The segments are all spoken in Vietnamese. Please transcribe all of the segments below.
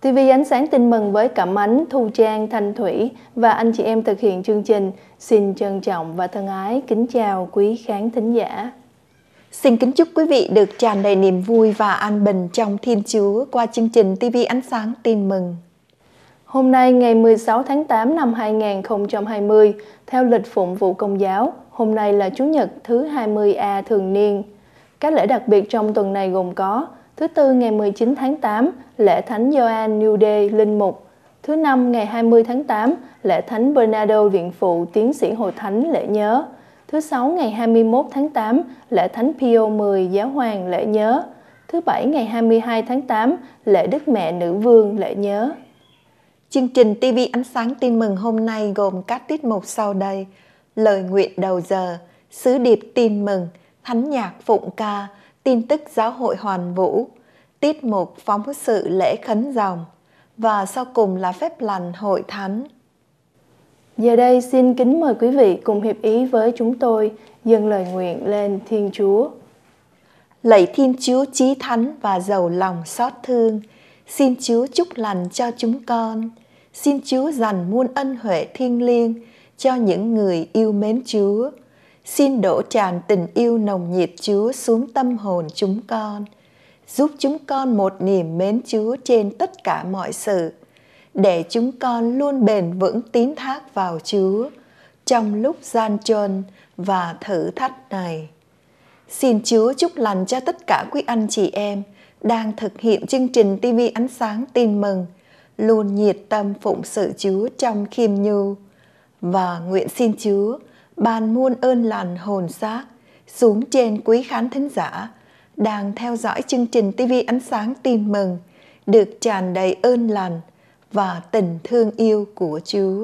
TV Ánh Sáng Tin Mừng với Cẩm Ánh, Thu Trang, Thanh Thủy và anh chị em thực hiện chương trình xin trân trọng và thân ái kính chào quý khán thính giả. Xin kính chúc quý vị được tràn đầy niềm vui và an bình trong Thiên Chúa qua chương trình TV Ánh Sáng Tin Mừng. Hôm nay ngày 16 tháng 8 năm 2020, theo lịch phụng vụ Công giáo, hôm nay là Chủ nhật thứ 20A thường niên. Các lễ đặc biệt trong tuần này gồm có: thứ Tư ngày 19 tháng 8, lễ Thánh Gioan New Day Linh Mục. Thứ Năm ngày 20 tháng 8, lễ Thánh Bernardo Viện Phụ Tiến sĩ Hội Thánh lễ nhớ. Thứ Sáu ngày 21 tháng 8, lễ Thánh Pio X Giáo hoàng lễ nhớ. Thứ Bảy ngày 22 tháng 8, lễ Đức Mẹ Nữ Vương lễ nhớ. Chương trình TV Ánh Sáng Tin Mừng hôm nay gồm các tiết mục sau đây: lời nguyện đầu giờ, sứ điệp tin mừng, thánh nhạc phụng ca, tin tức giáo hội hoàn vũ, tiết mục phóng sự lễ khấn dòng và sau cùng là phép lành hội thánh. Giờ đây xin kính mời quý vị cùng hiệp ý với chúng tôi dâng lời nguyện lên Thiên Chúa. Lạy Thiên Chúa chí thánh và giàu lòng xót thương, xin Chúa chúc lành cho chúng con. Xin Chúa dành muôn ân huệ thiêng liêng cho những người yêu mến Chúa. Xin đổ tràn tình yêu nồng nhiệt Chúa xuống tâm hồn chúng con, giúp chúng con một niềm mến Chúa trên tất cả mọi sự, để chúng con luôn bền vững tín thác vào Chúa trong lúc gian truân và thử thách này. Xin Chúa chúc lành cho tất cả quý anh chị em đang thực hiện chương trình TV Ánh Sáng Tin Mừng, luôn nhiệt tâm phụng sự Chúa trong khiêm nhu, và nguyện xin Chúa ban muôn ơn lành hồn xác xuống trên quý khán thính giả đang theo dõi chương trình TV Ánh Sáng Tin Mừng, được tràn đầy ơn lành và tình thương yêu của Chúa.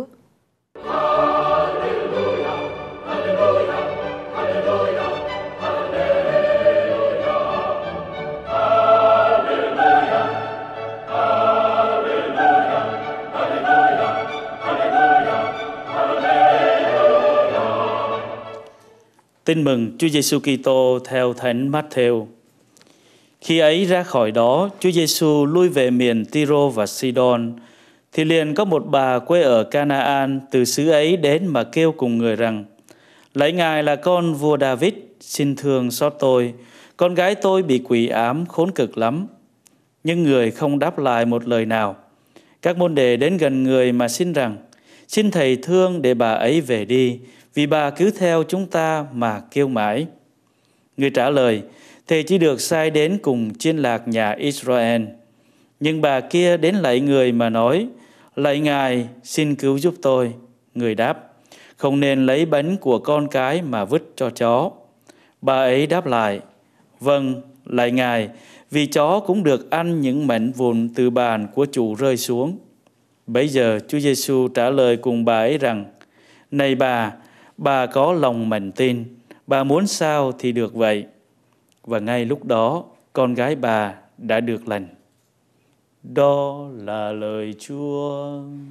Tin mừng Chúa Giêsu Kitô theo Thánh Matthew. Khi ấy ra khỏi đó, Chúa Giêsu lui về miền Tyro và Sidon, thì liền có một bà quê ở Canaan từ xứ ấy đến mà kêu cùng người rằng: lạy Ngài là con vua David, xin thương xót tôi, con gái tôi bị quỷ ám khốn cực lắm. Nhưng người không đáp lại một lời nào. Các môn đệ đến gần người mà xin rằng: xin Thầy thương để bà ấy về đi, vì bà cứ theo chúng ta mà kêu mãi. Người trả lời: Thầy chỉ được sai đến cùng chiên lạc nhà Israel. Nhưng bà kia đến lạy người mà nói: lạy Ngài, xin cứu giúp tôi. Người đáp: không nên lấy bánh của con cái mà vứt cho chó. Bà ấy đáp lại: vâng, lạy Ngài, vì chó cũng được ăn những mảnh vụn từ bàn của chủ rơi xuống. Bấy giờ Chúa Giêsu trả lời cùng bà ấy rằng: này bà có lòng mảnh tin, bà muốn sao thì được vậy. Và ngay lúc đó, con gái bà đã được lành. Đó là lời Chúa.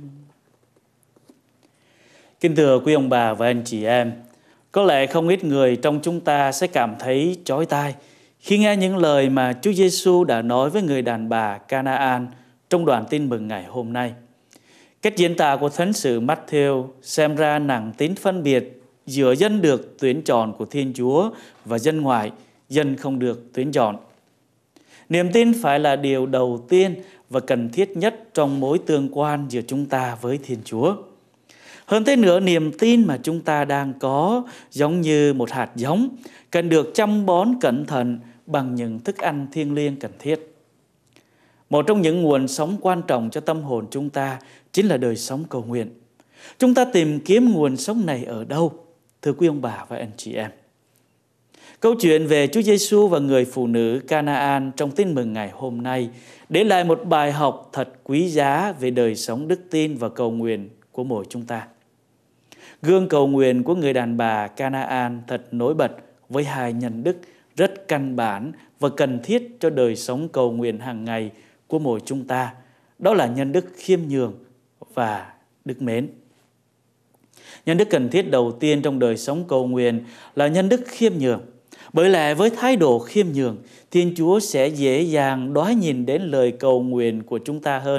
Kính thưa quý ông bà và anh chị em, có lẽ không ít người trong chúng ta sẽ cảm thấy chói tai khi nghe những lời mà Chúa Giêsu đã nói với người đàn bà Canaan trong đoạn tin mừng ngày hôm nay. Cách diễn tả của Thánh sử Matthew xem ra nặng tính phân biệt giữa dân được tuyển chọn của Thiên Chúa và dân ngoại, dân không được tuyển chọn. Niềm tin phải là điều đầu tiên và cần thiết nhất trong mối tương quan giữa chúng ta với Thiên Chúa. Hơn thế nữa, niềm tin mà chúng ta đang có giống như một hạt giống, cần được chăm bón cẩn thận bằng những thức ăn thiêng liêng cần thiết. Một trong những nguồn sống quan trọng cho tâm hồn chúng ta chính là đời sống cầu nguyện. Chúng ta tìm kiếm nguồn sống này ở đâu, thưa quý ông bà và anh chị em? Câu chuyện về Chúa Giêsu và người phụ nữ Canaan trong tin mừng ngày hôm nay để lại một bài học thật quý giá về đời sống đức tin và cầu nguyện của mỗi chúng ta. Gương cầu nguyện của người đàn bà Canaan thật nổi bật với hai nhân đức rất căn bản và cần thiết cho đời sống cầu nguyện hàng ngày của mỗi chúng ta. Đó là nhân đức khiêm nhường và đức mến. Nhân đức cần thiết đầu tiên trong đời sống cầu nguyện là nhân đức khiêm nhường. Bởi lẽ với thái độ khiêm nhường, Thiên Chúa sẽ dễ dàng đoái nhìn đến lời cầu nguyện của chúng ta hơn.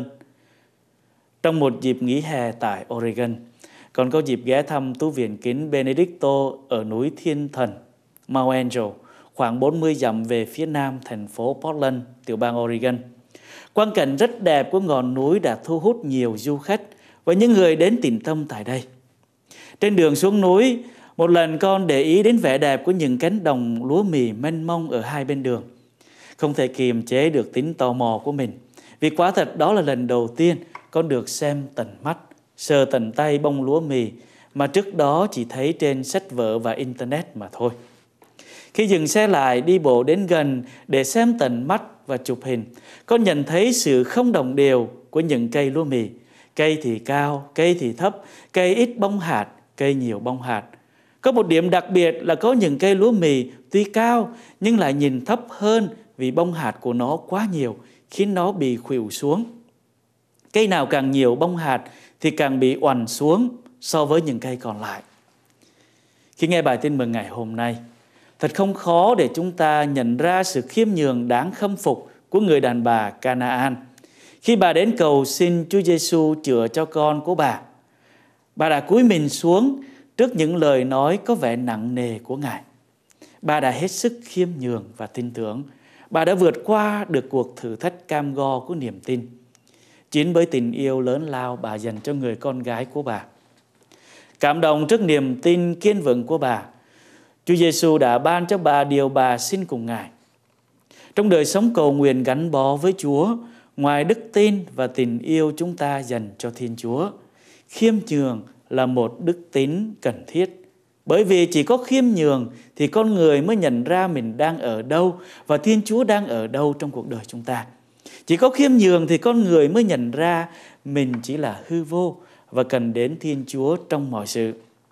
Trong một dịp nghỉ hè tại Oregon, còn có dịp ghé thăm tu viện kính Benedicto ở núi Thiên Thần, Mount Angel, khoảng 40 dặm về phía nam thành phố Portland, tiểu bang Oregon. Quang cảnh rất đẹp của ngọn núi đã thu hút nhiều du khách và những người đến tĩnh tâm tại đây. Trên đường xuống núi, một lần con để ý đến vẻ đẹp của những cánh đồng lúa mì mênh mông ở hai bên đường. Không thể kiềm chế được tính tò mò của mình, vì quả thật đó là lần đầu tiên con được xem tận mắt, sờ tận tay bông lúa mì mà trước đó chỉ thấy trên sách vở và Internet mà thôi. Khi dừng xe lại đi bộ đến gần để xem tận mắt và chụp hình, con nhận thấy sự không đồng đều của những cây lúa mì. Cây thì cao, cây thì thấp, cây ít bông hạt, cây nhiều bông hạt. Có một điểm đặc biệt là có những cây lúa mì tuy cao nhưng lại nhìn thấp hơn vì bông hạt của nó quá nhiều khiến nó bị khuỵu xuống. Cây nào càng nhiều bông hạt thì càng bị oằn xuống so với những cây còn lại. Khi nghe bài tin mừng ngày hôm nay, thật không khó để chúng ta nhận ra sự khiêm nhường đáng khâm phục của người đàn bà Canaan. Khi bà đến cầu xin Chúa Giêsu chữa cho con của bà đã cúi mình xuống trước những lời nói có vẻ nặng nề của Ngài. Bà đã hết sức khiêm nhường và tin tưởng. Bà đã vượt qua được cuộc thử thách cam go của niềm tin. Chính bởi tình yêu lớn lao bà dành cho người con gái của bà. Cảm động trước niềm tin kiên vững của bà, Chúa Giêsu đã ban cho bà điều bà xin cùng Ngài. Trong đời sống cầu nguyện gắn bó với Chúa, ngoài đức tin và tình yêu chúng ta dành cho Thiên Chúa, khiêm nhường là một đức tính cần thiết. Bởi vì chỉ có khiêm nhường thì con người mới nhận ra mình đang ở đâu và Thiên Chúa đang ở đâu trong cuộc đời chúng ta. Chỉ có khiêm nhường thì con người mới nhận ra mình chỉ là hư vô và cần đến Thiên Chúa trong mọi sự.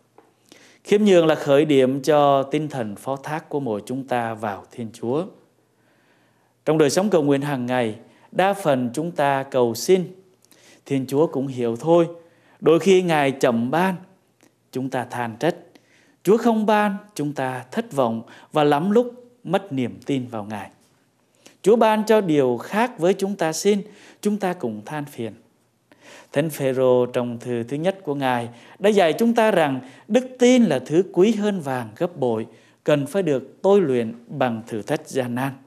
Khiêm nhường là khởi điểm cho tinh thần phó thác của mỗi chúng ta vào Thiên Chúa. Trong đời sống cầu nguyện hàng ngày, đa phần chúng ta cầu xin, Thiên Chúa cũng hiểu thôi. Đôi khi Ngài chậm ban, chúng ta than trách. Chúa không ban, chúng ta thất vọng và lắm lúc mất niềm tin vào Ngài. Chúa ban cho điều khác với chúng ta xin, chúng ta cũng than phiền. Thánh Phêrô trong thư thứ nhất của Ngài đã dạy chúng ta rằng đức tin là thứ quý hơn vàng gấp bội, cần phải được tôi luyện bằng thử thách gian nan.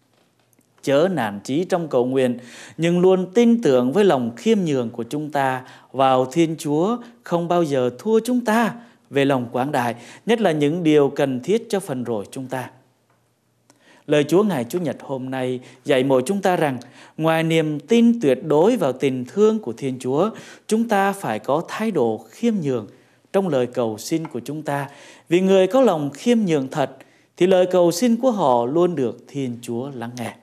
Chớ nản chí trong cầu nguyện, nhưng luôn tin tưởng với lòng khiêm nhường của chúng ta vào Thiên Chúa không bao giờ thua chúng ta về lòng quảng đại, nhất là những điều cần thiết cho phần rỗi chúng ta. Lời Chúa ngày Chủ nhật hôm nay dạy mỗi chúng ta rằng ngoài niềm tin tuyệt đối vào tình thương của Thiên Chúa, chúng ta phải có thái độ khiêm nhường trong lời cầu xin của chúng ta. Vì người có lòng khiêm nhường thật thì lời cầu xin của họ luôn được Thiên Chúa lắng nghe.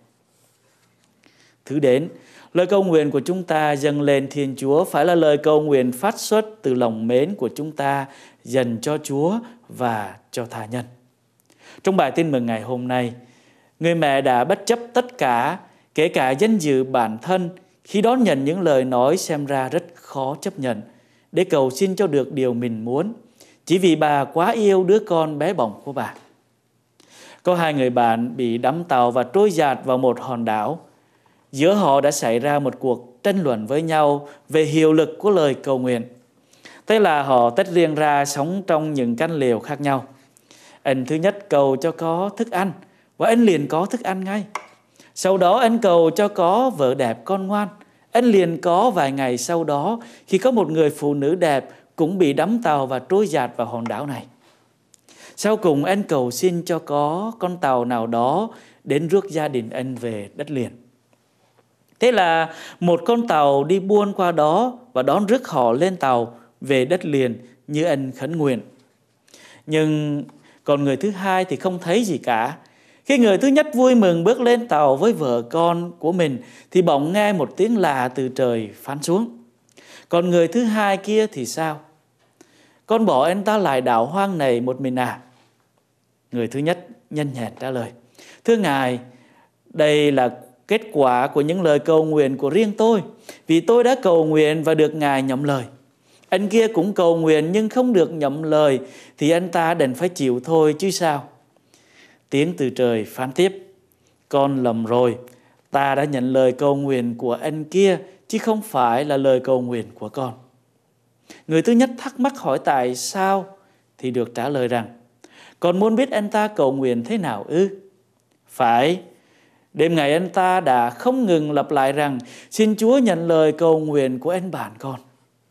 Thứ đến, lời cầu nguyện của chúng ta dâng lên Thiên Chúa phải là lời cầu nguyện phát xuất từ lòng mến của chúng ta dành cho Chúa và cho tha nhân. Trong bài tin mừng ngày hôm nay, người mẹ đã bất chấp tất cả, kể cả danh dự bản thân, khi đón nhận những lời nói xem ra rất khó chấp nhận, để cầu xin cho được điều mình muốn, chỉ vì bà quá yêu đứa con bé bỏng của bà. Có hai người bạn bị đắm tàu và trôi dạt vào một hòn đảo. Giữa họ đã xảy ra một cuộc tranh luận với nhau về hiệu lực của lời cầu nguyện. Thế là họ tách riêng ra sống trong những căn lều khác nhau. Anh thứ nhất cầu cho có thức ăn, và anh liền có thức ăn ngay. Sau đó anh cầu cho có vợ đẹp con ngoan. Anh liền có vài ngày sau đó khi có một người phụ nữ đẹp cũng bị đắm tàu và trôi dạt vào hòn đảo này. Sau cùng anh cầu xin cho có con tàu nào đó đến rước gia đình anh về đất liền. Thế là một con tàu đi buôn qua đó và đón rước họ lên tàu về đất liền như anh khấn nguyện. Nhưng còn người thứ hai thì không thấy gì cả. Khi người thứ nhất vui mừng bước lên tàu với vợ con của mình thì bỗng nghe một tiếng lạ từ trời phán xuống. Còn người thứ hai kia thì sao? Con bỏ anh ta lại đảo hoang này một mình à? Người thứ nhất nhanh nhẹn trả lời: Thưa Ngài, đây là kết quả của những lời cầu nguyện của riêng tôi, vì tôi đã cầu nguyện và được Ngài nhậm lời. Anh kia cũng cầu nguyện nhưng không được nhậm lời thì anh ta đành phải chịu thôi chứ sao. Tiếng từ trời phán tiếp: con lầm rồi, ta đã nhận lời cầu nguyện của anh kia, chứ không phải là lời cầu nguyện của con. Người thứ nhất thắc mắc hỏi tại sao, thì được trả lời rằng: con muốn biết anh ta cầu nguyện thế nào ư? Phải. Đêm ngày anh ta đã không ngừng lặp lại rằng: xin Chúa nhận lời cầu nguyện của anh bạn con.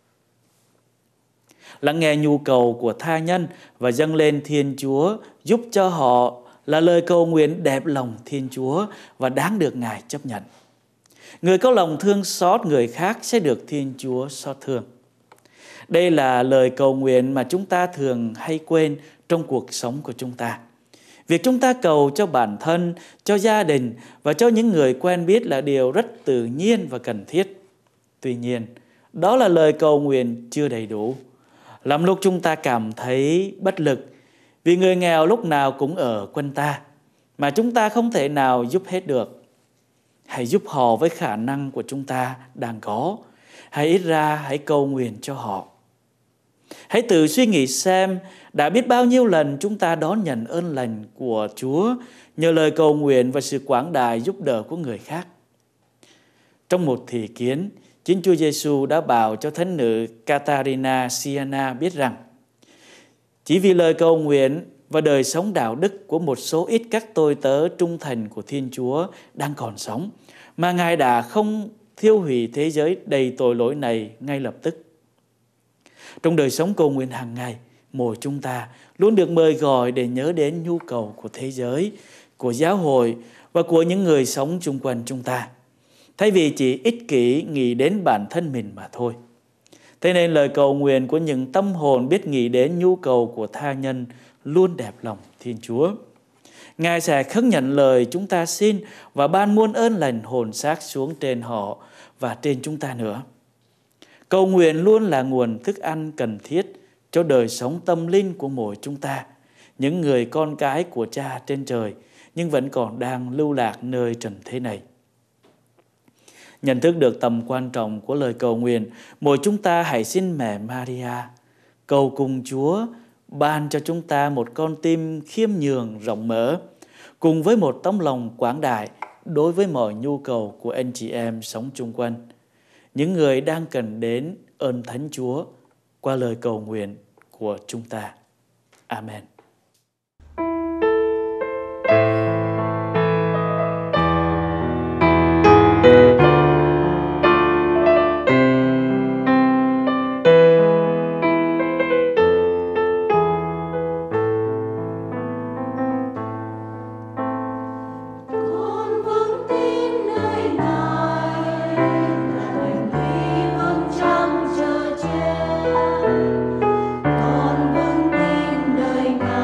Lắng nghe nhu cầu của tha nhân và dâng lên Thiên Chúa giúp cho họ là lời cầu nguyện đẹp lòng Thiên Chúa và đáng được Ngài chấp nhận. Người có lòng thương xót người khác sẽ được Thiên Chúa xót thương. Đây là lời cầu nguyện mà chúng ta thường hay quên trong cuộc sống của chúng ta. Việc chúng ta cầu cho bản thân, cho gia đình và cho những người quen biết là điều rất tự nhiên và cần thiết. Tuy nhiên, đó là lời cầu nguyện chưa đầy đủ. Lắm lúc chúng ta cảm thấy bất lực vì người nghèo lúc nào cũng ở quanh ta, mà chúng ta không thể nào giúp hết được. Hãy giúp họ với khả năng của chúng ta đang có. Hãy ít ra hãy cầu nguyện cho họ. Hãy tự suy nghĩ xem đã biết bao nhiêu lần chúng ta đón nhận ơn lành của Chúa nhờ lời cầu nguyện và sự quảng đại giúp đỡ của người khác. Trong một thị kiến, chính Chúa Giêsu đã bảo cho thánh nữ Catarina Siena biết rằng chỉ vì lời cầu nguyện và đời sống đạo đức của một số ít các tôi tớ trung thành của Thiên Chúa đang còn sống, mà Ngài đã không thiêu hủy thế giới đầy tội lỗi này ngay lập tức. Trong đời sống cầu nguyện hàng ngày, mỗi chúng ta luôn được mời gọi để nhớ đến nhu cầu của thế giới, của giáo hội và của những người sống chung quanh chúng ta, thay vì chỉ ích kỷ nghĩ đến bản thân mình mà thôi. Thế nên lời cầu nguyện của những tâm hồn biết nghĩ đến nhu cầu của tha nhân luôn đẹp lòng Thiên Chúa. Ngài sẽ khấn nhận lời chúng ta xin và ban muôn ơn lành hồn xác xuống trên họ và trên chúng ta nữa. Cầu nguyện luôn là nguồn thức ăn cần thiết cho đời sống tâm linh của mỗi chúng ta, những người con cái của Cha trên trời nhưng vẫn còn đang lưu lạc nơi trần thế này. Nhận thức được tầm quan trọng của lời cầu nguyện, mỗi chúng ta hãy xin mẹ Maria cầu cùng Chúa ban cho chúng ta một con tim khiêm nhường rộng mở, cùng với một tấm lòng quảng đại đối với mọi nhu cầu của anh chị em sống chung quanh, những người đang cần đến ơn Thánh Chúa qua lời cầu nguyện của chúng ta. Amen. Con vững tin nơi Ngài.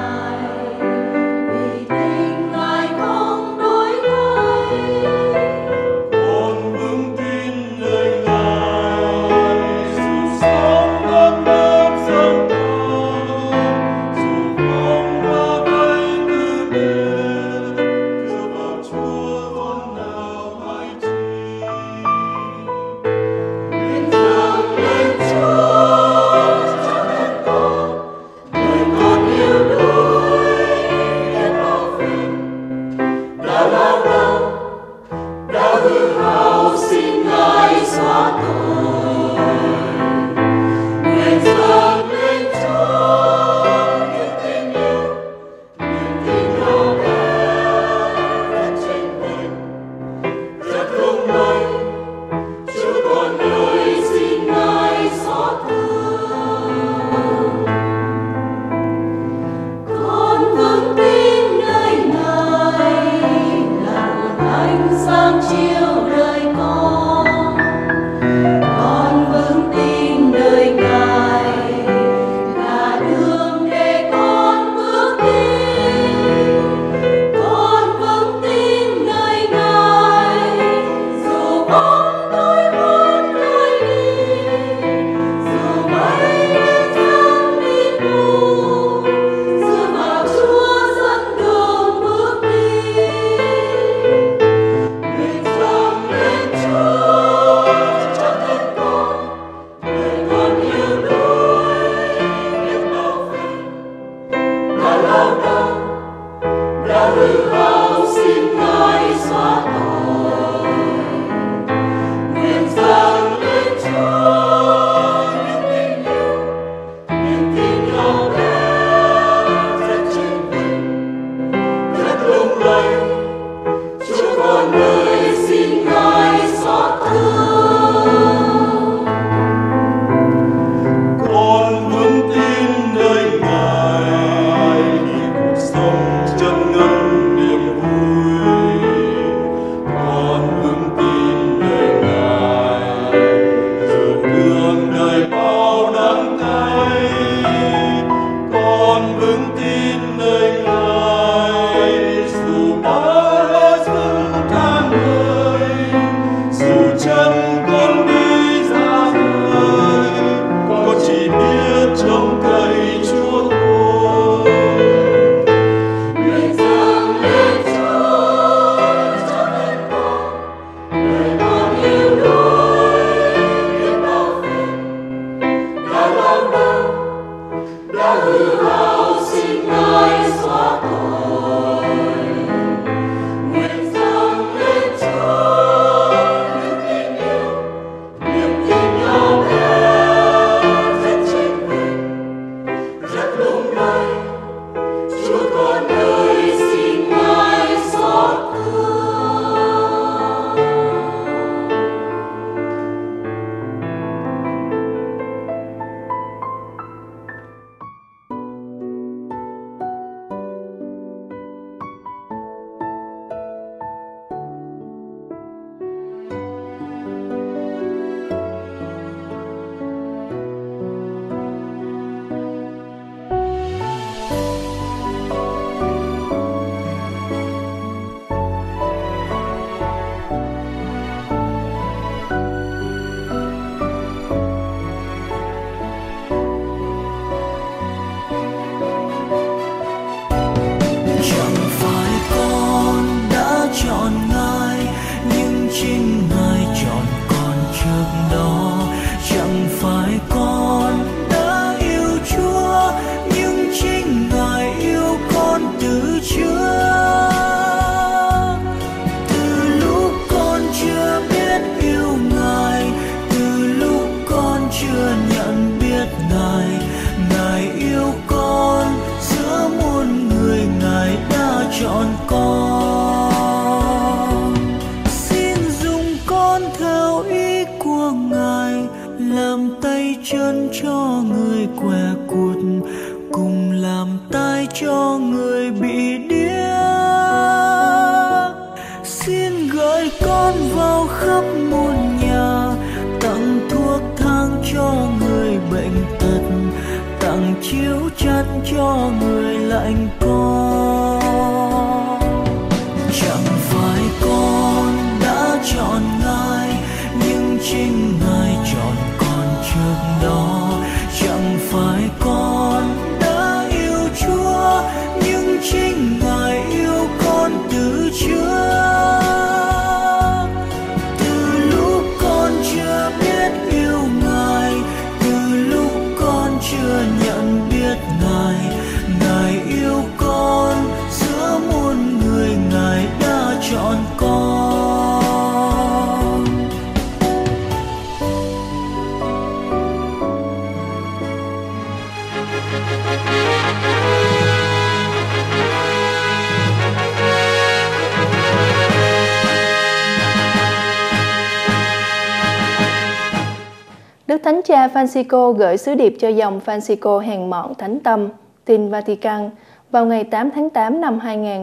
chân cho người què quặt, cùng làm tai cho người bị điếc. Xin gửi con vào khắp muôn nhà, tặng thuốc thang cho người bệnh tật, tặng chiếu chăn cho người lạnh co. Chẳng phải con đã chọn Ngài, nhưng chính Ngài chọn con trước đó. Chẳng phải con đã yêu Chúa, nhưng chính Ngài yêu con từ trước. Từ lúc con chưa biết yêu Ngài, từ lúc con chưa nhận biết Ngài, Ngài yêu con, giữa muôn người Ngài đã chọn con. Đức Thánh Cha Francisco gửi sứ điệp cho dòng Francisco hèn mọn thánh tâm. Tin Vatican, vào ngày 8 tháng 8 năm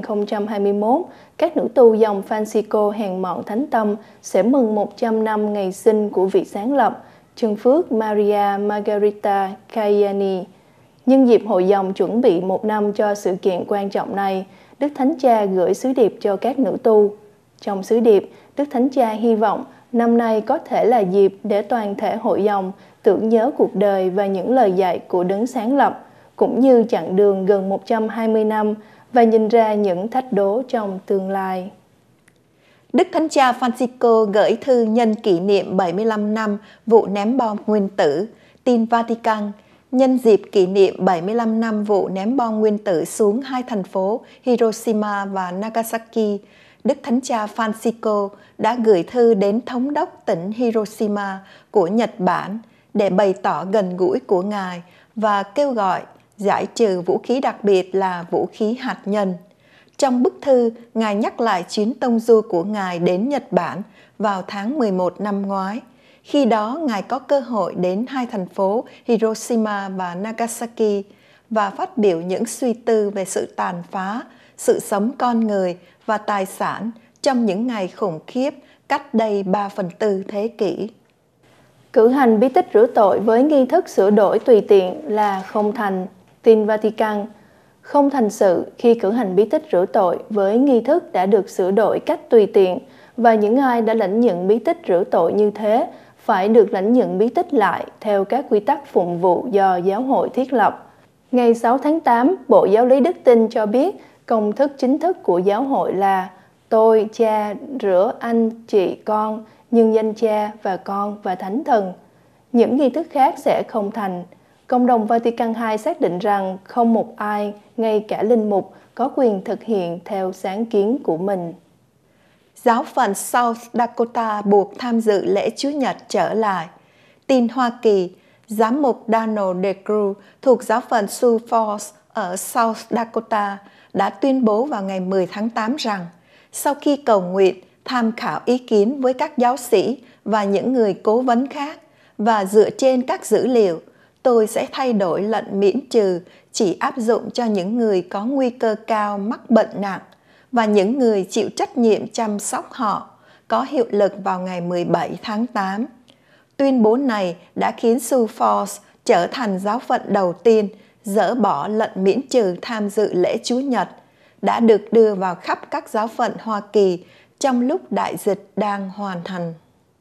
2021, các nữ tu dòng Francisco hèn mọn thánh tâm sẽ mừng 100 năm ngày sinh của vị sáng lập, Chân Phước Maria Margherita Caiani. Nhân dịp hội dòng chuẩn bị 1 năm cho sự kiện quan trọng này, Đức Thánh Cha gửi sứ điệp cho các nữ tu. Trong sứ điệp, Đức Thánh Cha hy vọng năm nay có thể là dịp để toàn thể hội dòng tưởng nhớ cuộc đời và những lời dạy của Đấng sáng lập, cũng như chặng đường gần 120 năm và nhìn ra những thách đố trong tương lai. Đức Thánh Cha Francisco gửi thư nhân kỷ niệm 75 năm vụ ném bom nguyên tử. Tin Vatican, nhân dịp kỷ niệm 75 năm vụ ném bom nguyên tử xuống hai thành phố Hiroshima và Nagasaki, Đức Thánh Cha Francisco đã gửi thư đến thống đốc tỉnh Hiroshima của Nhật Bản để bày tỏ gần gũi của Ngài và kêu gọi giải trừ vũ khí đặc biệt là vũ khí hạt nhân. Trong bức thư, Ngài nhắc lại chuyến tông du của Ngài đến Nhật Bản vào tháng 11 năm ngoái. Khi đó, Ngài có cơ hội đến hai thành phố Hiroshima và Nagasaki và phát biểu những suy tư về sự tàn phá, sự sống con người và tài sản trong những ngày khủng khiếp cách đây 3/4 thế kỷ. Cử hành bí tích rửa tội với nghi thức sửa đổi tùy tiện là không thành. Tin Vatican, không thành sự khi cử hành bí tích rửa tội với nghi thức đã được sửa đổi cách tùy tiện, và những ai đã lãnh nhận bí tích rửa tội như thế phải được lãnh nhận bí tích lại theo các quy tắc phụng vụ do giáo hội thiết lập. Ngày 6 tháng 8, Bộ Giáo lý Đức Tin cho biết công thức chính thức của giáo hội là tôi, cha, rửa anh, chị, con, nhân danh Cha và Con và Thánh Thần. Những nghi thức khác sẽ không thành. Cộng đồng Vatican II xác định rằng không một ai, ngay cả linh mục, có quyền thực hiện theo sáng kiến của mình. Giáo phận South Dakota buộc tham dự lễ Chúa Nhật trở lại. Tin Hoa Kỳ, giám mục Donald DeCruz thuộc giáo phận Sioux Falls ở South Dakota đã tuyên bố vào ngày 10 tháng 8 rằng sau khi cầu nguyện, tham khảo ý kiến với các giáo sĩ và những người cố vấn khác và dựa trên các dữ liệu, tôi sẽ thay đổi lệnh miễn trừ chỉ áp dụng cho những người có nguy cơ cao mắc bệnh nặng và những người chịu trách nhiệm chăm sóc họ, có hiệu lực vào ngày 17 tháng 8. Tuyên bố này đã khiến Sioux Falls trở thành giáo phận đầu tiên dỡ bỏ lệnh miễn trừ tham dự lễ Chúa Nhật, đã được đưa vào khắp các giáo phận Hoa Kỳ trong lúc đại dịch đang hoàn thành.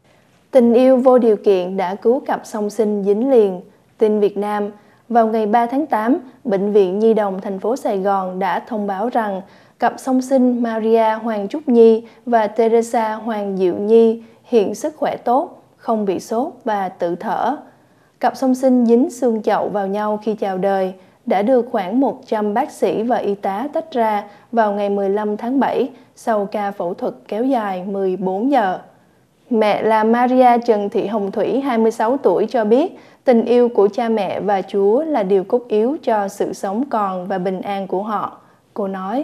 Tình yêu vô điều kiện đã cứu cặp song sinh dính liền. Tin Việt Nam, vào ngày 3 tháng 8, Bệnh viện Nhi đồng thành phố Sài Gòn đã thông báo rằng cặp song sinh Maria Hoàng Trúc Nhi và Teresa Hoàng Diệu Nhi hiện sức khỏe tốt, không bị sốt và tự thở. Cặp song sinh dính xương chậu vào nhau khi chào đời đã được khoảng 100 bác sĩ và y tá tách ra vào ngày 15 tháng 7 sau ca phẫu thuật kéo dài 14 giờ. Mẹ là Maria Trần Thị Hồng Thủy, 26 tuổi, cho biết tình yêu của cha mẹ và Chúa là điều cốt yếu cho sự sống còn và bình an của họ. Cô nói,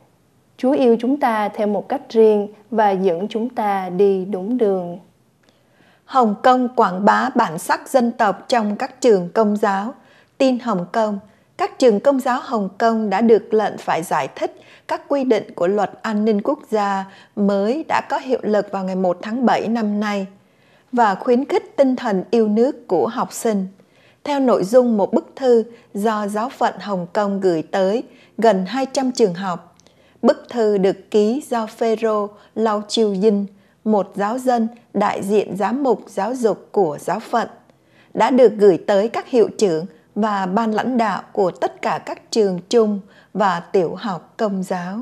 Chúa yêu chúng ta theo một cách riêng và dẫn chúng ta đi đúng đường. Hồng Kông quảng bá bản sắc dân tộc trong các trường công giáo. Tin Hồng Kông, các trường công giáo Hồng Kông đã được lệnh phải giải thích các quy định của luật an ninh quốc gia mới đã có hiệu lực vào ngày 1 tháng 7 năm nay và khuyến khích tinh thần yêu nước của học sinh. Theo nội dung một bức thư do giáo phận Hồng Kông gửi tới gần 200 trường học, bức thư được ký do Phêrô Lau Chiêu Dinh, một giáo dân đại diện giám mục giáo dục của giáo phận, đã được gửi tới các hiệu trưởng và ban lãnh đạo của tất cả các trường trung và tiểu học công giáo.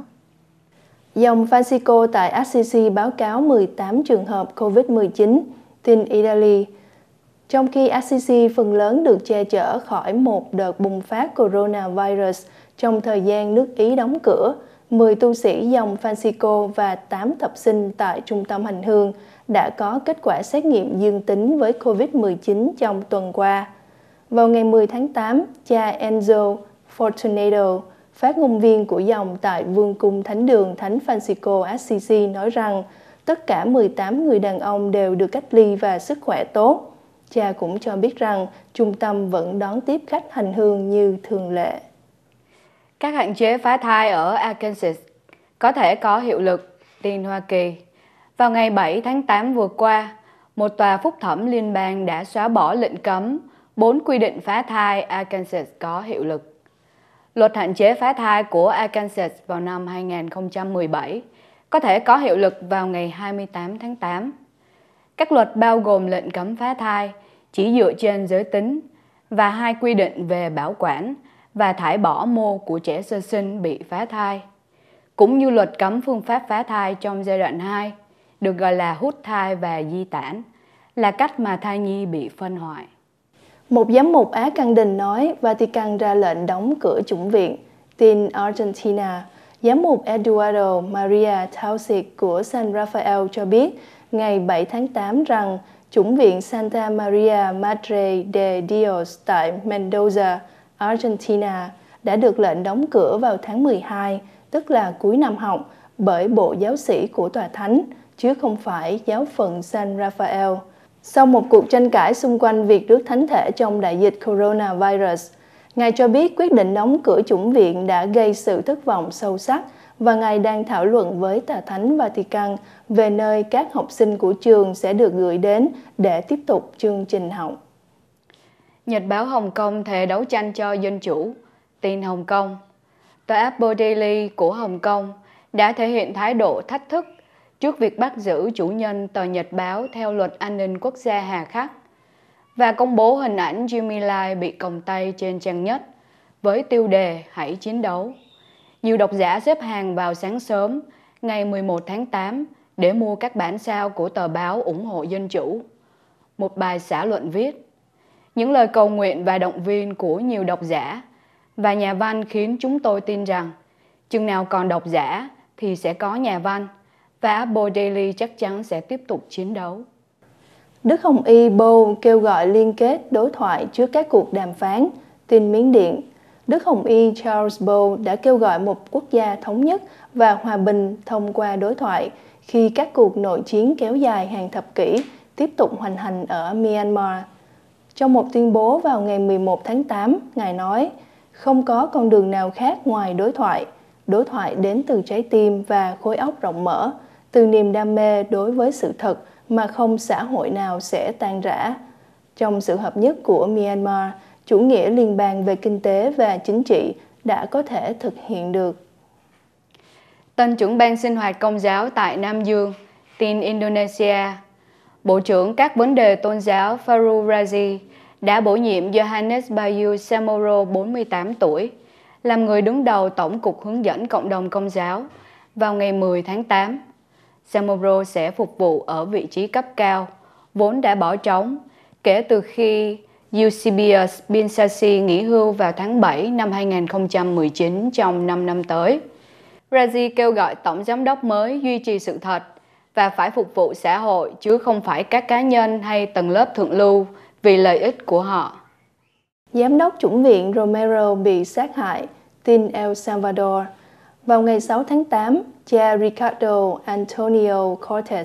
Dòng Francisco tại Assisi báo cáo 18 trường hợp COVID-19, tin Italy. Trong khi Assisi phần lớn được che chở khỏi một đợt bùng phát coronavirus trong thời gian nước Ý đóng cửa, 10 tu sĩ dòng Francisco và 8 thập sinh tại trung tâm hành hương đã có kết quả xét nghiệm dương tính với COVID-19 trong tuần qua. Vào ngày 10 tháng 8, cha Enzo Fortunato, phát ngôn viên của dòng tại Vương cung Thánh đường Thánh Francisco Assisi nói rằng tất cả 18 người đàn ông đều được cách ly và sức khỏe tốt. Cha cũng cho biết rằng trung tâm vẫn đón tiếp khách hành hương như thường lệ. Các hạn chế phá thai ở Arkansas có thể có hiệu lực, tin Hoa Kỳ. Vào ngày 7 tháng 8 vừa qua, một tòa phúc thẩm liên bang đã xóa bỏ lệnh cấm 4 quy định phá thai Arkansas có hiệu lực. Luật hạn chế phá thai của Arkansas vào năm 2017 có thể có hiệu lực vào ngày 28 tháng 8. Các luật bao gồm lệnh cấm phá thai chỉ dựa trên giới tính và 2 quy định về bảo quản và thải bỏ mô của trẻ sơ sinh bị phá thai, cũng như luật cấm phương pháp phá thai trong giai đoạn 2, được gọi là hút thai và di tản, là cách mà thai nhi bị phân hoại. Một giám mục Á Căng Đình nói Vatican ra lệnh đóng cửa chủng viện, tin Argentina. Giám mục Eduardo Maria Tausic của San Rafael cho biết ngày 7 tháng 8 rằng chủng viện Santa Maria Madre de Dios tại Mendoza, Argentina đã được lệnh đóng cửa vào tháng 12, tức là cuối năm học, bởi bộ giáo sĩ của Tòa Thánh, chứ không phải giáo phận San Rafael. Sau một cuộc tranh cãi xung quanh việc rước thánh thể trong đại dịch coronavirus, Ngài cho biết quyết định đóng cửa chủng viện đã gây sự thất vọng sâu sắc và Ngài đang thảo luận với Tòa Thánh Vatican về nơi các học sinh của trường sẽ được gửi đến để tiếp tục chương trình học. Nhật báo Hồng Kông thề đấu tranh cho dân chủ, tin Hồng Kông. Tòa Apple Daily của Hồng Kông đã thể hiện thái độ thách thức trước việc bắt giữ chủ nhân tờ nhật báo theo luật an ninh quốc gia hà khắc và công bố hình ảnh Jimmy Lai bị còng tay trên trang nhất với tiêu đề Hãy chiến đấu. Nhiều độc giả xếp hàng vào sáng sớm ngày 11 tháng 8 để mua các bản sao của tờ báo ủng hộ dân chủ. Một bài xã luận viết: những lời cầu nguyện và động viên của nhiều độc giả và nhà văn khiến chúng tôi tin rằng chừng nào còn độc giả thì sẽ có nhà văn, và Apple Daily chắc chắn sẽ tiếp tục chiến đấu. Đức Hồng Y Bo kêu gọi liên kết đối thoại trước các cuộc đàm phán, tin Miến Điện. Đức Hồng Y Charles Bo đã kêu gọi một quốc gia thống nhất và hòa bình thông qua đối thoại khi các cuộc nội chiến kéo dài hàng thập kỷ tiếp tục hoành hành ở Myanmar. Trong một tuyên bố vào ngày 11 tháng 8, Ngài nói, không có con đường nào khác ngoài đối thoại đến từ trái tim và khối óc rộng mở, từ niềm đam mê đối với sự thật mà không xã hội nào sẽ tan rã. Trong sự hợp nhất của Myanmar, chủ nghĩa liên bang về kinh tế và chính trị đã có thể thực hiện được. Tân trưởng ban sinh hoạt công giáo tại Nam Dương, tin Indonesia. Bộ trưởng các vấn đề tôn giáo Fahrul Razi đã bổ nhiệm Yohanes Bayu Samoro 48 tuổi làm người đứng đầu Tổng cục hướng dẫn cộng đồng công giáo vào ngày 10 tháng 8. Samoro sẽ phục vụ ở vị trí cấp cao, vốn đã bỏ trống kể từ khi Eusebius bin Sassi nghỉ hưu vào tháng 7 năm 2019 trong 5 năm tới. Razi kêu gọi tổng giám đốc mới duy trì sự thật và phải phục vụ xã hội chứ không phải các cá nhân hay tầng lớp thượng lưu vì lợi ích của họ. Giám đốc chủng viện Romero bị sát hại, tin El Salvador. Vào ngày 6 tháng 8, cha Ricardo Antonio Cortes,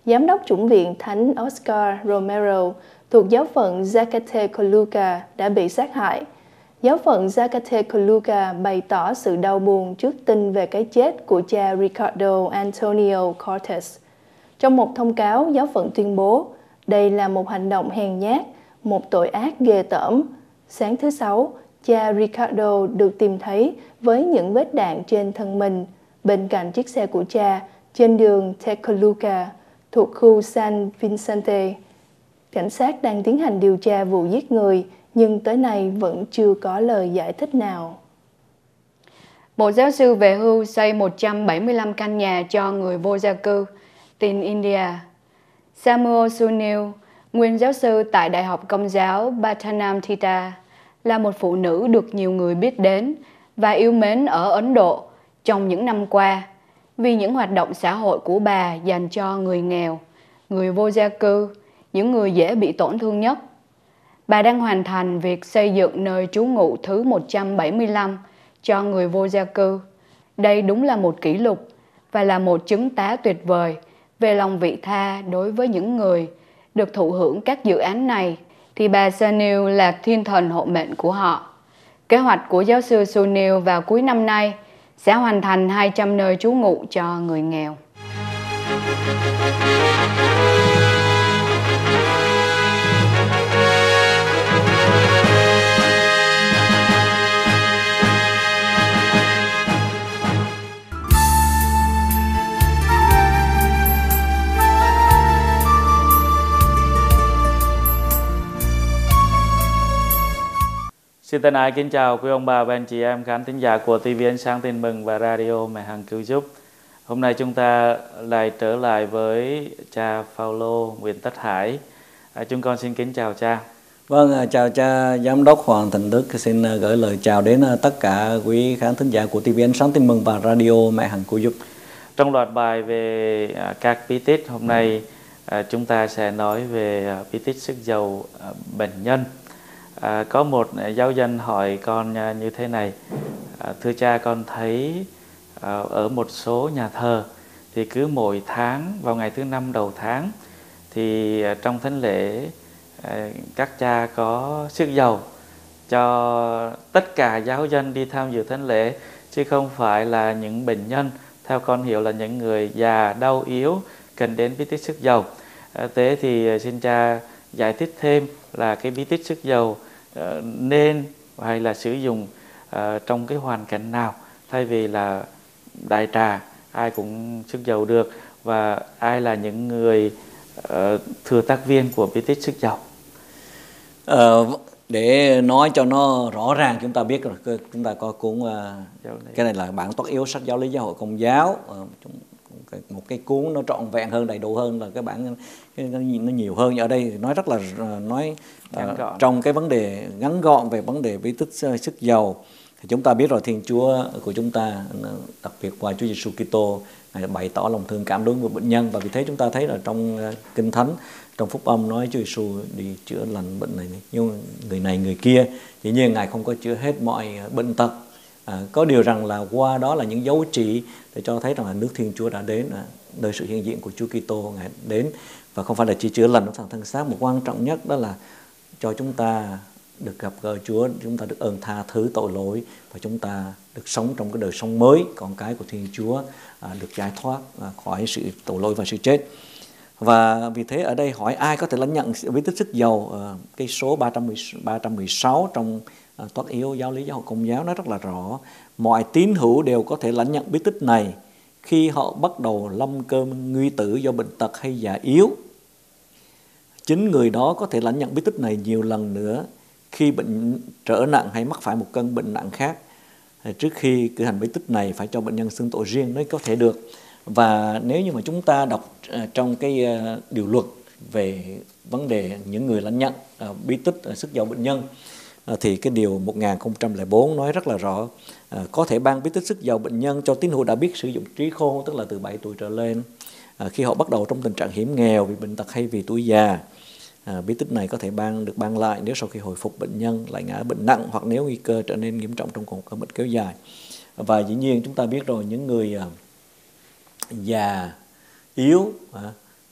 Giám đốc chủng viện Thánh Oscar Romero thuộc giáo phận Zacatecoluca đã bị sát hại. Giáo phận Zacatecoluca bày tỏ sự đau buồn trước tin về cái chết của cha Ricardo Antonio Cortes. Trong một thông cáo, giáo phận tuyên bố đây là một hành động hèn nhát, một tội ác ghê tởm. Sáng thứ Sáu, cha Ricardo được tìm thấy với những vết đạn trên thân mình, bên cạnh chiếc xe của cha, trên đường Tecoluca, thuộc khu San Vicente. Cảnh sát đang tiến hành điều tra vụ giết người, nhưng tới nay vẫn chưa có lời giải thích nào. Một giáo sư về hưu xây 175 căn nhà cho người vô gia cư, tin India. Samuel Sunil, nguyên giáo sư tại Đại học Công giáo Pathanamthitta, là một phụ nữ được nhiều người biết đến và yêu mến ở Ấn Độ trong những năm qua vì những hoạt động xã hội của bà dành cho người nghèo, người vô gia cư, những người dễ bị tổn thương nhất. Bà đang hoàn thành việc xây dựng nơi trú ngụ thứ 175 cho người vô gia cư. Đây đúng là một kỷ lục và là một chứng tá tuyệt vời về lòng vị tha đối với những người được thụ hưởng các dự án này, thì bà Sunil là thiên thần hộ mệnh của họ. Kế hoạch của giáo sư Sunil vào cuối năm nay sẽ hoàn thành 200 nơi trú ngụ cho người nghèo. Xin thân ái kính chào quý ông bà và anh chị em khán thính giả của TV Ánh Sáng Tin Mừng và Radio Mẹ Hằng Cứu Giúp. Hôm nay chúng ta lại trở lại với cha Phaolô Nguyễn Tất Hải. Chúng con xin kính chào cha. Vâng, chào cha Giám đốc Hoàng Thành Đức. Xin gửi lời chào đến tất cả quý khán thính giả của TV Ánh Sáng Tin Mừng và Radio Mẹ Hằng Cứu Giúp. Trong loạt bài về các bí tích, hôm nay chúng ta sẽ nói về bí tích sức giàu bệnh nhân. Có một giáo dân hỏi con như thế này: thưa cha, con thấy ở một số nhà thờ thì cứ mỗi tháng vào ngày thứ 5 đầu tháng thì trong thánh lễ các cha có sức giàu cho tất cả giáo dân đi tham dự thánh lễ, chứ không phải là những bệnh nhân, theo con hiểu là những người già đau yếu cần đến bí tích sức giàu. Thế thì xin cha giải thích thêm là cái bí tích sức giàu nên hay là sử dụng trong cái hoàn cảnh nào, thay vì là đại trà ai cũng sức giàu được, và ai là những người thừa tác viên của bí tích sức giàu. Để nói cho nó rõ ràng, chúng ta biết rồi, chúng ta có cuốn cái này là bản toát yếu sách giáo lý giáo hội Công giáo, một cái cuốn nó trọn vẹn hơn, đầy đủ hơn là cái bản nó nhiều hơn. Ở đây nói rất là trong cái vấn đề ngắn gọn về vấn đề bí tích sức giàu. Thì chúng ta biết rồi, Thiên Chúa của chúng ta, đặc biệt qua Chúa Giêsu Kitô, Ngài bày tỏ lòng thương cảm đối với bệnh nhân, và vì thế chúng ta thấy là trong Kinh Thánh, trong Phúc Âm nói Chúa Giêsu đi chữa lành bệnh này, nhưng người này người kia, dĩ nhiên Ngài không có chữa hết mọi bệnh tật. Có điều rằng là qua đó là những dấu chỉ để cho thấy rằng là nước Thiên Chúa đã đến, nơi sự hiện diện của Chúa Kitô Ngài đến, và không phải là chỉ chữa lành trong thân xác, mà quan trọng nhất đó là cho chúng ta được gặp gỡ Chúa, chúng ta được ơn tha thứ tội lỗi, và chúng ta được sống trong cái đời sống mới, con cái của Thiên Chúa, được giải thoát khỏi sự tội lỗi và sự chết. Và vì thế ở đây hỏi ai có thể lãnh nhận bí tích sức giàu, cái số 316 trong toát yếu giáo lý giáo hội Công giáo nói rất là rõ: mọi tín hữu đều có thể lãnh nhận bí tích này khi họ bắt đầu lâm cơn nguy tử do bệnh tật hay già yếu. Chính người đó có thể lãnh nhận bí tích này nhiều lần nữa khi bệnh trở nặng hay mắc phải một cơn bệnh nặng khác. Trước khi cử hành bí tích này phải cho bệnh nhân xưng tội riêng mới có thể được. Và nếu như mà chúng ta đọc trong cái điều luật về vấn đề những người lãnh nhận bí tích sức giàu bệnh nhân, thì cái điều 1004 nói rất là rõ: có thể ban bí tích sức giàu bệnh nhân cho tín hữu đã biết sử dụng trí khôn, tức là từ 7 tuổi trở lên, khi họ bắt đầu trong tình trạng hiểm nghèo vì bệnh tật hay vì tuổi già. Bí tích này có thể được ban lại nếu sau khi hồi phục bệnh nhân lại ngã bệnh nặng, hoặc nếu nguy cơ trở nên nghiêm trọng trong một cơn bệnh kéo dài. Và dĩ nhiên chúng ta biết rồi, những người già yếu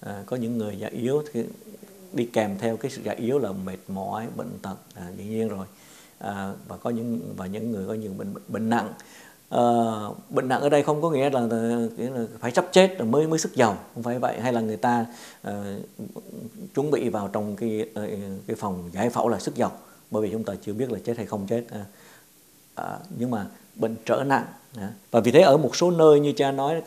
Có những người già yếu thì đi kèm theo cái sự già yếu là mệt mỏi, bệnh tật, dĩ nhiên rồi. Và có những người có nhiều bệnh nặng. Bệnh nặng ở đây không có nghĩa là phải sắp chết rồi mới sức giàu, không phải vậy. Hay là người ta chuẩn bị vào trong cái phòng giải phẫu là sức giàu, bởi vì chúng ta chưa biết là chết hay không chết. Nhưng mà bệnh trở nặng, và vì thế ở một số nơi như cha nói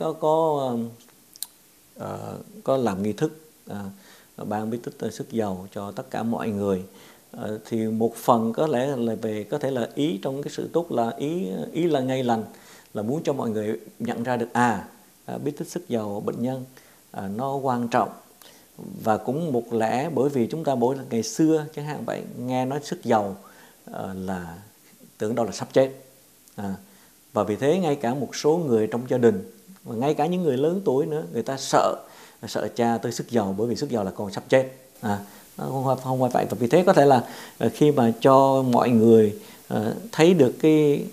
có làm nghi thức ban bí tích sức giàu cho tất cả mọi người. Thì một phần có lẽ là có thể là ý trong cái sự tốt, là ý là ngay lành, là muốn cho mọi người nhận ra được bí tích sức giàu bệnh nhân nó quan trọng. Và cũng một lẽ bởi vì chúng ta mỗi ngày xưa chẳng hạn vậy, nghe nói sức giàu là tưởng đâu là sắp chết. Và vì thế ngay cả một số người trong gia đình, và ngay cả những người lớn tuổi nữa, người ta sợ cha tới sức giàu, bởi vì sức giàu là còn sắp chết. Nó không phải vậy. Và vì thế có thể là khi mà cho mọi người thấy được cái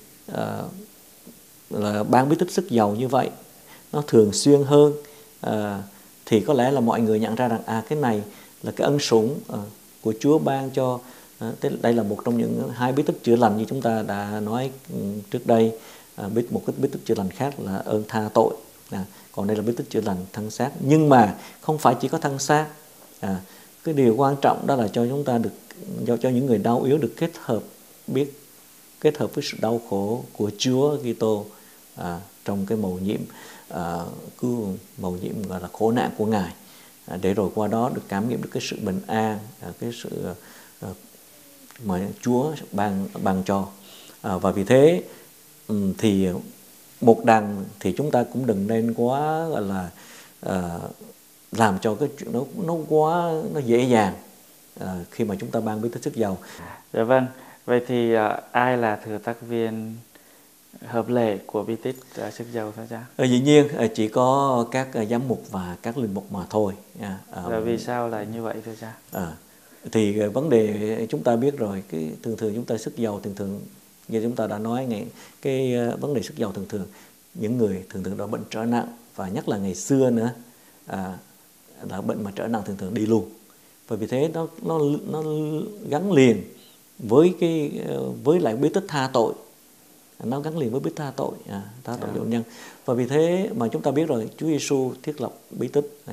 là ban bí tích sức giàu như vậy, nó thường xuyên hơn, thì có lẽ là mọi người nhận ra rằng cái này là cái ân sủng của Chúa ban cho. Đây là một trong những 2 bí tích chữa lành như chúng ta đã nói trước đây. Một cái bí tích chữa lành khác là ơn tha tội, còn đây là bí tích chữa lành thân xác. Nhưng mà không phải chỉ có thân xác. Cái điều quan trọng đó là cho chúng ta được, cho những người đau yếu được kết hợp với sự đau khổ của Chúa Kitô trong cái mầu nhiệm gọi là khổ nạn của Ngài, để rồi qua đó được cảm nghiệm được cái sự bình an, cái sự mà Chúa ban cho. Và vì thế thì một đằng thì chúng ta cũng đừng nên quá gọi là làm cho cái chuyện nó dễ dàng khi mà chúng ta ban bí tích sức giàu. Dạ vâng. Vậy thì ai là thừa tác viên hợp lệ của bí tích sức giàu thưa cha? Dĩ nhiên chỉ có các giám mục và các linh mục mà thôi. Và vì sao lại như vậy thưa cha? Thì vấn đề chúng ta biết rồi, cái thường chúng ta sức giàu thường như chúng ta đã nói, cái vấn đề sức giàu thường những người thường đó bệnh trở nặng, và nhất là ngày xưa nữa là bệnh mà trở nặng thường đi luôn. Và vì thế nó gắn liền với lại bí tích tha tội. Nó gắn liền với bí tích tha tội bệnh nhân. Và vì thế mà chúng ta biết rồi, Chúa Giêsu thiết lập bí tích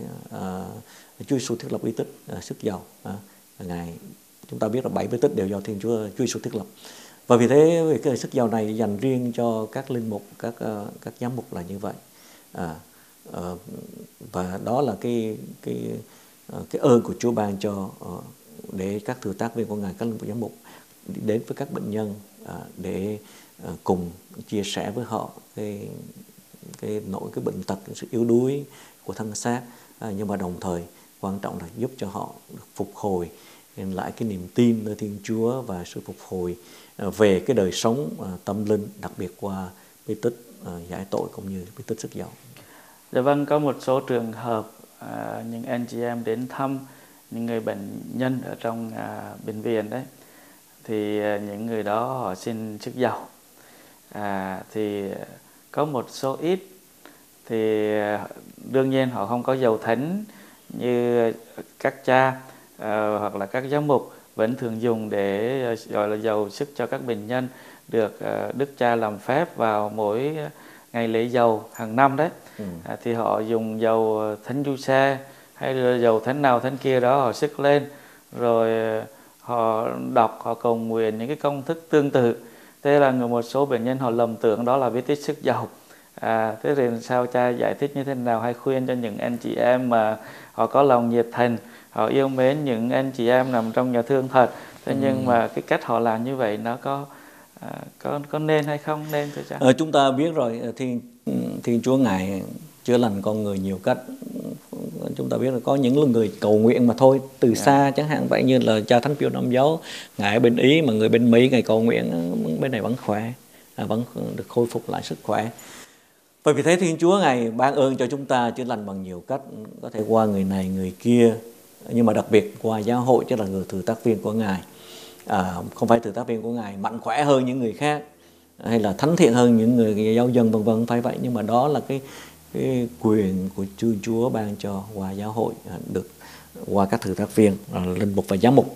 sức giàu. Ngài, chúng ta biết là 7 bí tích đều do Chúa Giêsu thiết lập. Và vì thế cái sức giàu này dành riêng cho các linh mục, các giám mục là như vậy. Và đó là cái ơn của Chúa ban cho, để các thừa tác viên của Ngài, các linh mục giám mục đến với các bệnh nhân để cùng chia sẻ với họ cái bệnh tật, cái sự yếu đuối của thân xác, nhưng mà đồng thời quan trọng là giúp cho họ được phục hồi lại cái niềm tin nơi Thiên Chúa và sự phục hồi về cái đời sống tâm linh, đặc biệt qua bí tích giải tội cũng như bí tích sức giàu. Dạ vâng, có một số trường hợp những anh chị em đến thăm những người bệnh nhân ở trong bệnh viện đấy, thì những người đó họ xin sức giàu. Thì có một số ít thì đương nhiên họ không có dầu thánh như các cha hoặc là các giám mục vẫn thường dùng để gọi là dầu sức cho các bệnh nhân, được Đức Cha làm phép vào mỗi ngày lễ dầu hàng năm đấy. Thì họ dùng dầu thánh Giuse hay là dầu thánh nào thánh kia đó, họ sức lên rồi họ đọc, họ cầu nguyện những cái công thức tương tự. Thế là một số bệnh nhân họ lầm tưởng đó là bí tích sức giàu. Thế thì sao cha giải thích như thế nào, hay khuyên cho những anh chị em mà họ có lòng nhiệt thành, họ yêu mến những anh chị em nằm trong nhà thương thật, thế nhưng mà cái cách họ làm như vậy nó có nên hay không nên thưa cha? Chúng ta biết rồi, Thiên Chúa Ngài chữa lành con người nhiều cách. Chúng ta biết là có những người cầu nguyện mà thôi, từ xa chẳng hạn vậy, như là cha Thánh Pio Nam Giáo, Ngài ở bên Ý mà người bên Mỹ Ngài cầu nguyện, bên này vẫn khỏe, vẫn được khôi phục lại sức khỏe. Và vì thế Thiên Chúa Ngài ban ơn cho chúng ta chữa lành bằng nhiều cách, có thể qua người này người kia, nhưng mà đặc biệt qua giáo hội, chứ là người thừa tác viên của Ngài. Không phải thừa tác viên của Ngài mạnh khỏe hơn những người khác hay là thánh thiện hơn những người giáo dân vân vân, không phải vậy, nhưng mà đó là cái quyền của Chúa ban cho qua giáo hội, được qua các thư tác viên, linh mục và giám mục.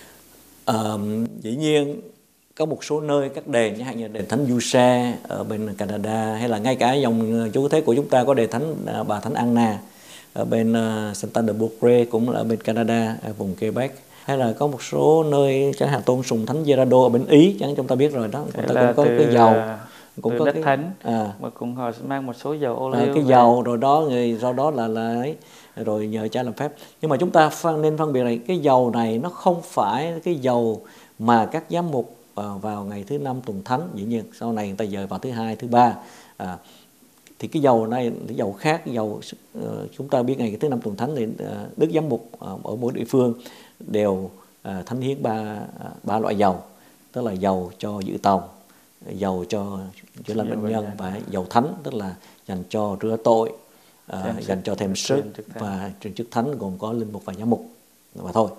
Dĩ nhiên có một số nơi các đền, chẳng hạn như đền Thánh Giuse ở bên Canada, hay là ngay cả dòng chú thế của chúng ta có đền Thánh bà Thánh Anna ở bên Saint-Anne-de-Beaupré, cũng là ở bên Canada, ở vùng Quebec, hay là có một số nơi chẳng hạn tôn sùng Thánh Gerardo ở bên Ý, chẳng chúng ta biết rồi đó, người ta cũng có cái dầu, cũng có đất cái, thánh, mà cũng họ mang một số dầu ô liu, cái dầu rồi đó, người do đó là ấy, rồi nhờ cha làm phép. Nhưng mà chúng ta nên phân biệt này, cái dầu này nó không phải cái dầu mà các giám mục vào ngày thứ 5 tuần thánh. Dĩ nhiên sau này người ta dời vào thứ 2, thứ 3. Thì cái dầu này cái dầu khác, cái dầu chúng ta biết ngày thứ 5 tuần thánh thì đức giám mục ở mỗi địa phương đều thánh hiến ba loại dầu, tức là dầu cho dự tòng, dầu cho chữa lành bệnh nhân, và dầu thánh, tức là dành cho rửa tội, dành cho thêm sức, và truyền chức thánh gồm có linh mục và giám mục và thôi.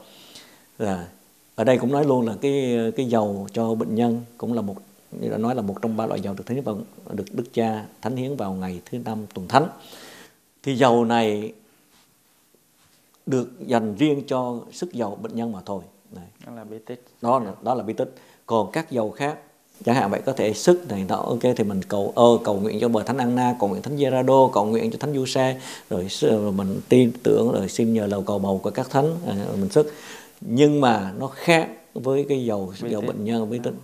Ở đây cũng nói luôn là cái dầu cho bệnh nhân cũng là như đã nói là một trong 3 loại dầu được thánh hiến được Đức Cha thánh hiến vào ngày thứ 5 tuần thánh. Thì dầu này được dành riêng cho sức dầu bệnh nhân mà thôi. Đó là bí tích. Đó là bí tích. Còn các dầu khác, chẳng hạn vậy có thể sức này đó, ok, thì mình cầu nguyện cho bà Thánh Anna, cầu nguyện Thánh Gerardo, cầu nguyện cho Thánh Giuse, rồi mình tin tưởng, rồi xin nhờ lời cầu bầu của các thánh, mình sức. Nhưng mà nó khác với cái dầu bệnh nhân bí tích.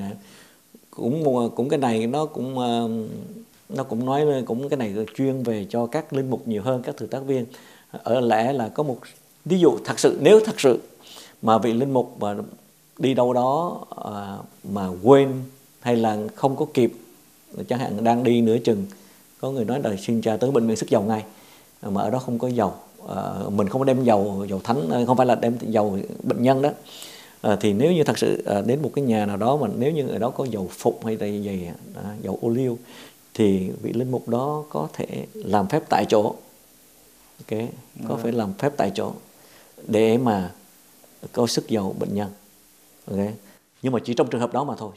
Cũng cái này nó cũng nói cũng cái này chuyên về cho các linh mục nhiều hơn các thư tác viên. Ở lẽ là có một ví dụ nếu thật sự mà vị linh mục mà đi đâu đó mà quên hay là không có kịp, chẳng hạn đang đi nửa chừng, có người nói là xin cha tới bệnh viện sức dầu ngay, mà ở đó không có dầu, mình không có đem dầu thánh, không phải là đem dầu bệnh nhân đó, thì nếu như thật sự đến một cái nhà nào đó mà nếu như ở đó có dầu phục hay là dầu ô liu, thì vị linh mục đó có thể làm phép tại chỗ, có phải làm phép tại chỗ để mà có sức dầu bệnh nhân. Nhưng mà chỉ trong trường hợp đó mà thôi,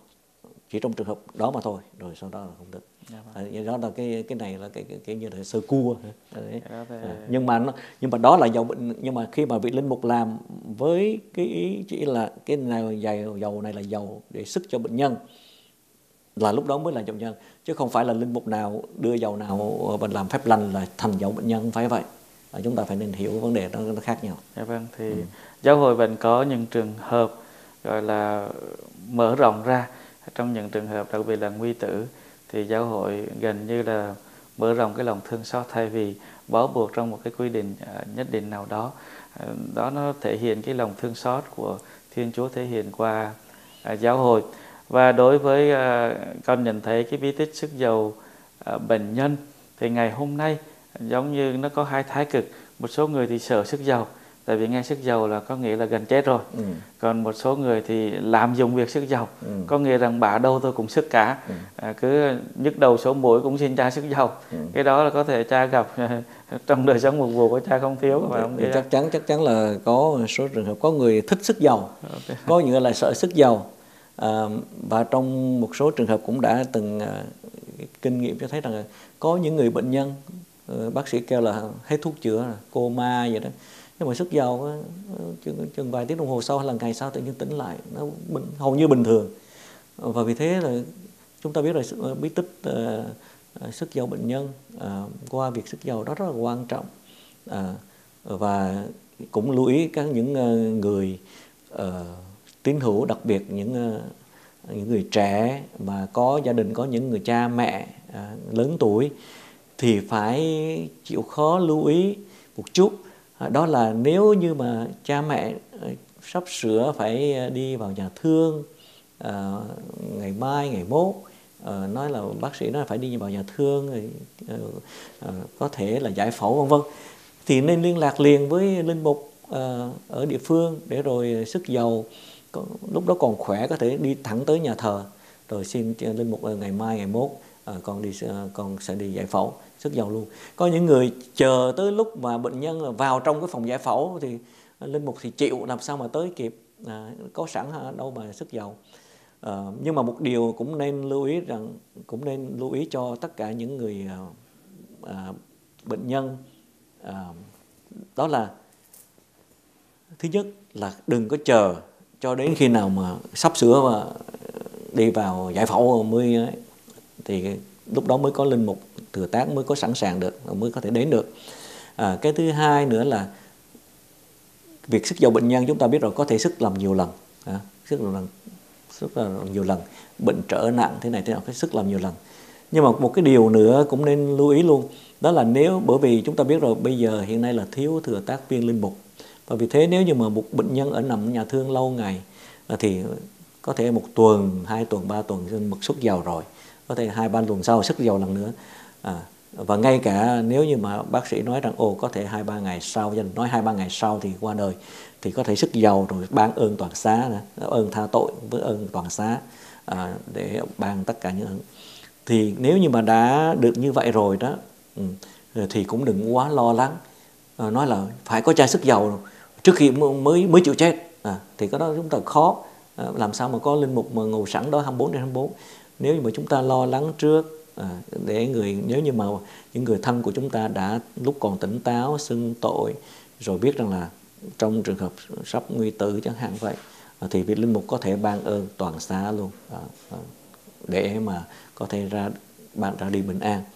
rồi sau đó là không được. Đó là cái này là cái như là sơ cua. Nhưng mà đó là dầu bệnh. Nhưng mà khi mà vị linh mục làm với cái ý chỉ là cái này dầu này là dầu để sức cho bệnh nhân, là lúc đó mới là dầu bệnh nhân, chứ không phải là linh mục nào đưa dầu nào và làm phép lành là thành dầu bệnh nhân, không phải vậy. Chúng ta phải nên hiểu vấn đề đó nó khác nhau. Dạ vâng, thì giáo hội vẫn có những trường hợp gọi là mở rộng ra. Trong những trường hợp đặc biệt là nguy tử thì giáo hội gần như là mở rộng cái lòng thương xót, thay vì bó buộc trong một cái quy định nhất định nào đó. Đó nó thể hiện cái lòng thương xót của Thiên Chúa thể hiện qua giáo hội. Và đối với con nhận thấy cái bí tích sức dầu bệnh nhân thì ngày hôm nay giống như nó có hai thái cực. Một số người thì sợ sức dầu, tại vì nghe sức dầu là có nghĩa là gần chết rồi. Còn một số người thì lạm dụng việc sức dầu, có nghĩa rằng bả đâu tôi cũng sức cả, cứ nhức đầu sổ mũi cũng xin cha sức dầu. Cái đó là có thể cha gặp trong đời sống mục vụ của cha không thiếu. Chắc chắn là có số trường hợp có người thích sức dầu, có những người là sợ sức dầu. Và trong một số trường hợp cũng đã từng kinh nghiệm cho thấy rằng là có những người bệnh nhân bác sĩ kêu là hết thuốc chữa, coma vậy đó, nhưng mà sức dầu chừng vài tiếng đồng hồ sau hay là ngày sau tự nhiên tỉnh lại, nó hầu như bình thường. Và vì thế là chúng ta biết là bí tích sức dầu bệnh nhân qua việc sức dầu đó rất là quan trọng. Và cũng lưu ý những người tín hữu, đặc biệt những người trẻ mà có gia đình, có những người cha mẹ lớn tuổi, thì phải chịu khó lưu ý một chút. Đó là nếu như mà cha mẹ sắp sửa phải đi vào nhà thương ngày mai, ngày mốt, nói là bác sĩ nói là phải đi vào nhà thương, rồi có thể là giải phẫu vân vân, thì nên liên lạc liền với linh mục ở địa phương để rồi sức dầu, lúc đó còn khỏe có thể đi thẳng tới nhà thờ rồi xin linh mục ngày mai, ngày mốt con sẽ đi giải phẫu sức dầu luôn. Có những người chờ tới lúc mà bệnh nhân vào trong cái phòng giải phẫu thì linh mục thì chịu, làm sao mà tới kịp, có sẵn đâu mà sức dầu. Nhưng mà một điều cũng nên lưu ý cho tất cả những người bệnh nhân, đó là thứ nhất là đừng có chờ cho đến khi nào mà sắp sửa và đi vào giải phẫu thì lúc đó mới có linh mục thừa tác mới có sẵn sàng được, mới có thể đến được. Cái thứ hai nữa là việc sức dầu bệnh nhân chúng ta biết rồi, có thể sức làm nhiều lần, sức làm nhiều lần, bệnh trở nặng thế này thế nào, cái sức làm nhiều lần. Nhưng mà một cái điều nữa cũng nên lưu ý luôn, đó là bởi vì chúng ta biết rồi bây giờ hiện nay là thiếu thừa tác viên linh mục, và vì thế nếu như mà một bệnh nhân nằm ở nhà thương lâu ngày thì có thể 1 tuần, 2 tuần, 3 tuần mức sức dầu rồi, có thể 2-3 tuần sau sức dầu lần nữa. Và ngay cả nếu như mà bác sĩ nói rằng có thể 2-3 ngày sau, gia đình nói 2-3 ngày sau thì qua đời, thì có thể sức dầu rồi ban ơn toàn xá, ơn tha tội với ơn toàn xá, để ban tất cả những. Thì nếu như mà đã được như vậy rồi đó, thì cũng đừng quá lo lắng, nói là phải có chai sức dầu trước khi mới chịu chết, thì cái đó chúng ta khó. Làm sao mà có linh mục mà ngồi sẵn đó 24/24. Nếu như mà chúng ta lo lắng trước, để nếu như mà những người thân của chúng ta đã lúc còn tỉnh táo xưng tội, rồi biết rằng là trong trường hợp sắp nguy tử chẳng hạn vậy, thì vị linh mục có thể ban ơn toàn xá luôn, để mà có thể bạn ra đi bình an.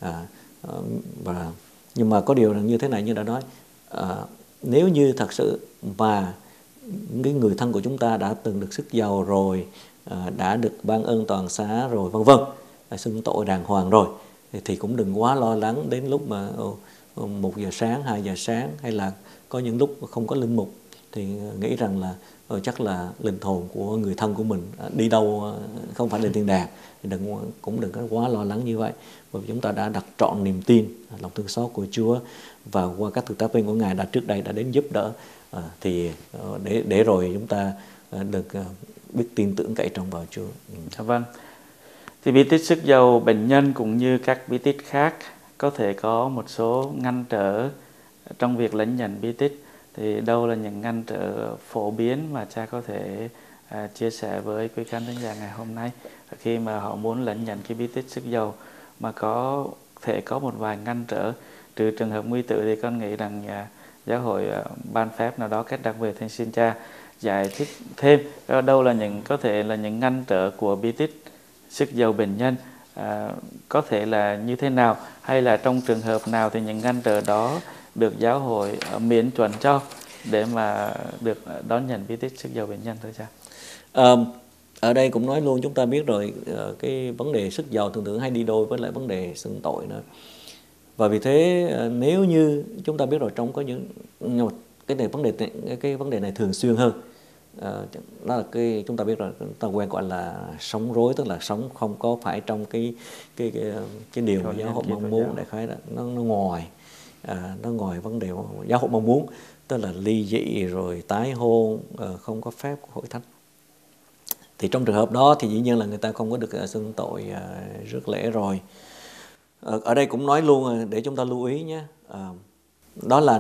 Nhưng mà có điều là như thế này, như đã nói, nếu như thật sự mà cái người thân của chúng ta đã từng được sức dầu rồi, đã được ban ơn toàn xá rồi, vân vân, xưng tội đàng hoàng rồi, thì cũng đừng quá lo lắng đến lúc mà 1 giờ sáng, 2 giờ sáng, hay là có những lúc không có linh mục, thì nghĩ rằng là chắc là linh hồn của người thân của mình đi đâu, không phải lên thiên đàng. Thì cũng đừng có quá lo lắng như vậy, bởi vì chúng ta đã đặt trọn niềm tin, lòng thương xót của Chúa, và qua các thừa tác viên của Ngài trước đây đã đến giúp đỡ, thì để rồi chúng ta được biết tin tưởng cậy trông vào Chúa. Vâng. Thì bí tích sức dầu bệnh nhân cũng như các bí tích khác có thể có một số ngăn trở trong việc lãnh nhận bí tích. Thì đâu là những ngăn trở phổ biến mà cha có thể chia sẻ với quý khán thính giả ngày hôm nay, khi mà họ muốn lãnh nhận cái bí tích sức dầu mà có thể có một vài ngăn trở, trừ trường hợp nguy tử thì con nghĩ rằng giáo hội ban phép nào đó cách đặc biệt, thì xin cha giải thích thêm đâu là có thể là những ngăn trở của bí tích sức dầu bệnh nhân, có thể là như thế nào, hay là trong trường hợp nào thì những ngăn trở đó được giáo hội miễn chuẩn cho để mà được đón nhận bí tích sức dầu bệnh nhân, thưa cha? Ở đây cũng nói luôn, chúng ta biết rồi, cái vấn đề sức dầu thường hay đi đôi với lại vấn đề xưng tội nữa. Và vì thế nếu như chúng ta biết rồi, trong có những cái vấn đề này thường xuyên hơn, đó là chúng ta biết rồi, chúng ta quen gọi là sống rối, tức là sống không có phải trong cái điều mà giáo hội mong muốn, đại khái là nó ngoài vấn đề giáo hội mong muốn, tức là ly dị rồi tái hôn, không có phép của hội thánh. Thì trong trường hợp đó thì dĩ nhiên là người ta không có được xưng tội rước lễ rồi. Ở đây cũng nói luôn để chúng ta lưu ý nhé, đó là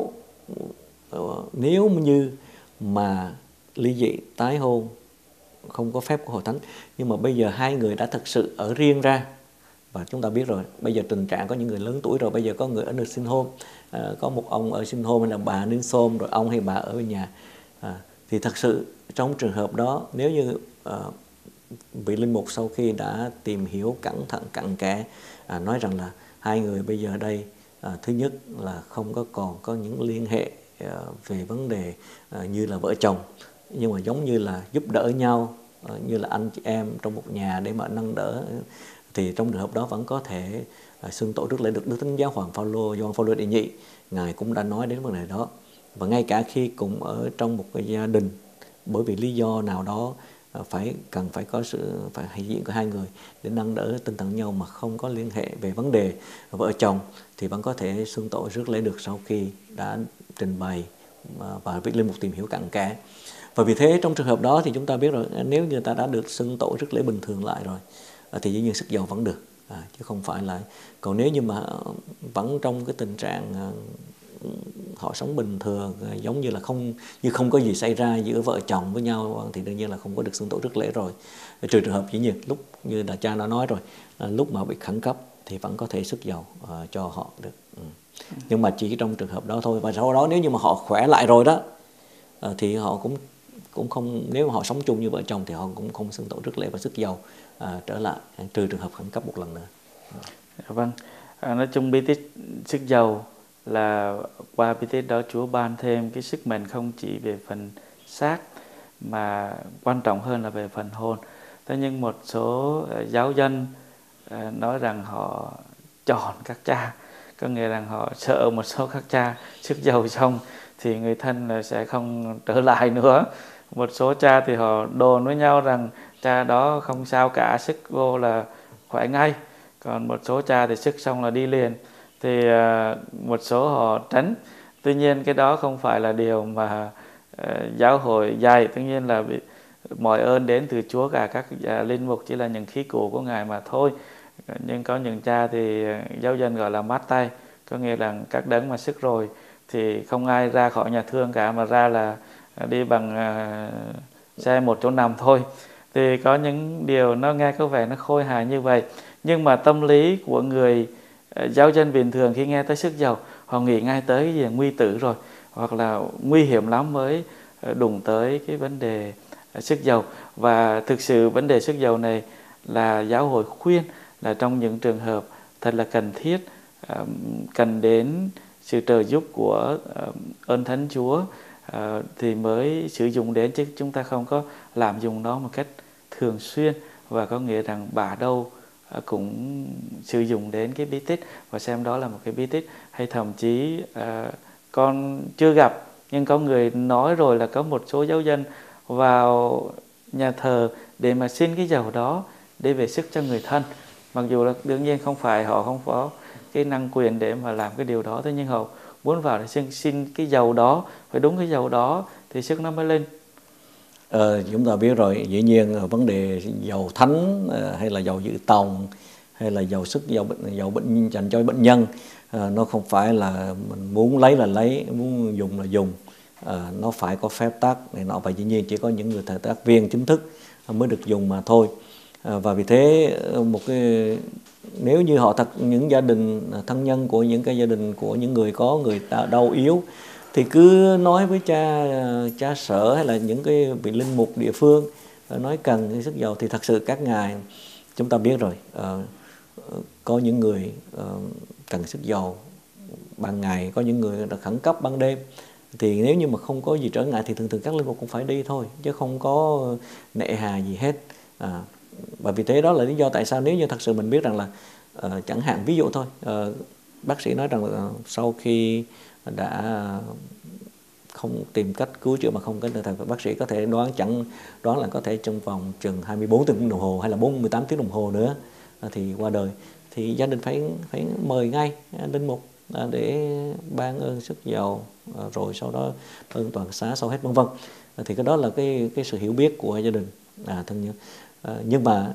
nếu như mà ly dị tái hôn không có phép của hội thánh, nhưng mà bây giờ hai người đã thực sự ở riêng ra, và chúng ta biết rồi bây giờ tình trạng có những người lớn tuổi rồi, bây giờ có người ở nơi sinh home, có một ông ở sinh home hay là bà nên xôm, rồi ông hay bà ở bên nhà, thì thật sự trong trường hợp đó, nếu như vị linh mục sau khi đã tìm hiểu cẩn thận cặn kẽ, nói rằng là hai người bây giờ ở đây, thứ nhất là không còn có những liên hệ về vấn đề như là vợ chồng, nhưng mà giống như là giúp đỡ nhau, như là anh chị em trong một nhà để mà nâng đỡ, thì trong trường hợp đó vẫn có thể xưng tội rước lễ được. Đức Thánh Giáo Hoàng Gioan Phaolô đệ nhị, Ngài cũng đã nói đến vấn đề đó. Và ngay cả khi cùng ở trong một cái gia đình, bởi vì lý do nào đó cần phải có sự hiện diện của hai người để nâng đỡ tinh thần nhau mà không có liên hệ về vấn đề vợ chồng, thì vẫn có thể xưng tội rước lễ được sau khi đã trình bày và vị linh mục tìm hiểu cặn kẽ. Và vì thế trong trường hợp đó thì chúng ta biết rồi, nếu như ta đã được xưng tội rước lễ bình thường lại rồi, thì dĩ nhiên sức dầu vẫn được, chứ không phải là. Còn nếu như mà vẫn trong cái tình trạng họ sống bình thường, giống như là không có gì xảy ra giữa vợ chồng với nhau, thì đương nhiên là không có được xưng tội rước lễ rồi. Trừ trường hợp dĩ nhiên lúc như là cha đã nói rồi, lúc mà bị khẩn cấp, thì vẫn có thể sức dầu cho họ được. Nhưng mà chỉ trong trường hợp đó thôi. Và sau đó nếu như mà họ khỏe lại rồi đó thì họ cũng không, nếu mà họ sống chung như vợ chồng thì họ cũng không xưng tội rước lễ và sức dầu trở lại, trừ trường hợp khẩn cấp một lần nữa. Vâng, nói chung bí tích sức dầu là qua bí tích đó Chúa ban thêm cái sức mạnh không chỉ về phần xác mà quan trọng hơn là về phần hồn. Thế nhưng một số giáo dân nói rằng họ chọn các cha, có nghĩa rằng họ sợ một số các cha sức dầu xong thì người thân là sẽ không trở lại nữa. Một số cha thì họ đồn với nhau rằng cha đó không sao cả, sức vô là khỏe ngay. Còn một số cha thì sức xong là đi liền. Thì một số họ tránh. Tuy nhiên cái đó không phải là điều mà giáo hội dạy. Tất nhiên là mọi ơn đến từ Chúa cả, các linh mục chỉ là những khí cụ của Ngài mà thôi. Nhưng có những cha thì giáo dân gọi là mát tay, có nghĩa là các đấng mà sức rồi thì không ai ra khỏi nhà thương cả, mà ra là đi bằng xe một chỗ nằm thôi. Thì có những điều nó nghe có vẻ nó khôi hài như vậy, nhưng mà tâm lý của người giáo dân bình thường khi nghe tới sức dầu, họ nghĩ ngay tới cái gì nguy tử rồi, hoặc là nguy hiểm lắm mới đụng tới cái vấn đề sức dầu. Và thực sự vấn đề sức dầu này là giáo hội khuyên là trong những trường hợp thật là cần thiết, cần đến sự trợ giúp của ơn Thánh Chúa thì mới sử dụng đến, chứ chúng ta không có lạm dụng nó một cách thường xuyên. Và có nghĩa rằng bà đâu cũng sử dụng đến cái bí tích và xem đó là một cái bí tích, hay thậm chí con chưa gặp nhưng có người nói rồi là có một số giáo dân vào nhà thờ để mà xin cái dầu đó để về sức cho người thân, mặc dù là đương nhiên họ không có cái năng quyền để mà làm cái điều đó, thế nhưng họ muốn vào để xin cái dầu đó, phải đúng cái dầu đó thì sức nó mới lên. Chúng ta biết rồi, dĩ nhiên vấn đề dầu thánh hay là dầu dự tòng hay là dầu sức, dầu bệnh dành cho bệnh nhân, nó không phải là mình muốn lấy là lấy, muốn dùng là dùng. Nó phải có phép tắc này nọ, và dĩ nhiên chỉ có những người thầy tác viên chính thức mới được dùng mà thôi. Và vì thế nếu như họ những gia đình thân nhân của những cái gia đình của những người có người đau yếu thì cứ nói với cha sở hay là những cái vị linh mục địa phương nói cần cái sức dầu, thì thật sự các ngài chúng ta biết rồi, có những người cần sức dầu ban ngày, có những người là khẩn cấp ban đêm. Thì nếu như mà không có gì trở ngại thì thường các linh mục cũng phải đi thôi, chứ không có nệ hà gì hết. Và vì thế đó là lý do tại sao nếu như thật sự mình biết rằng là chẳng hạn ví dụ thôi, bác sĩ nói rằng là sau khi đã không tìm cách cứu chữa mà không có thầy, bác sĩ có thể đoán là có thể trong vòng chừng 24 tiếng đồng hồ hay là 18 tiếng đồng hồ nữa thì qua đời, thì gia đình phải mời ngay linh mục để ban ơn sức dầu, rồi sau đó ơn toàn xá sau hết vân vân. Thì cái đó là cái sự hiểu biết của gia đình thân nhân. Nhưng mà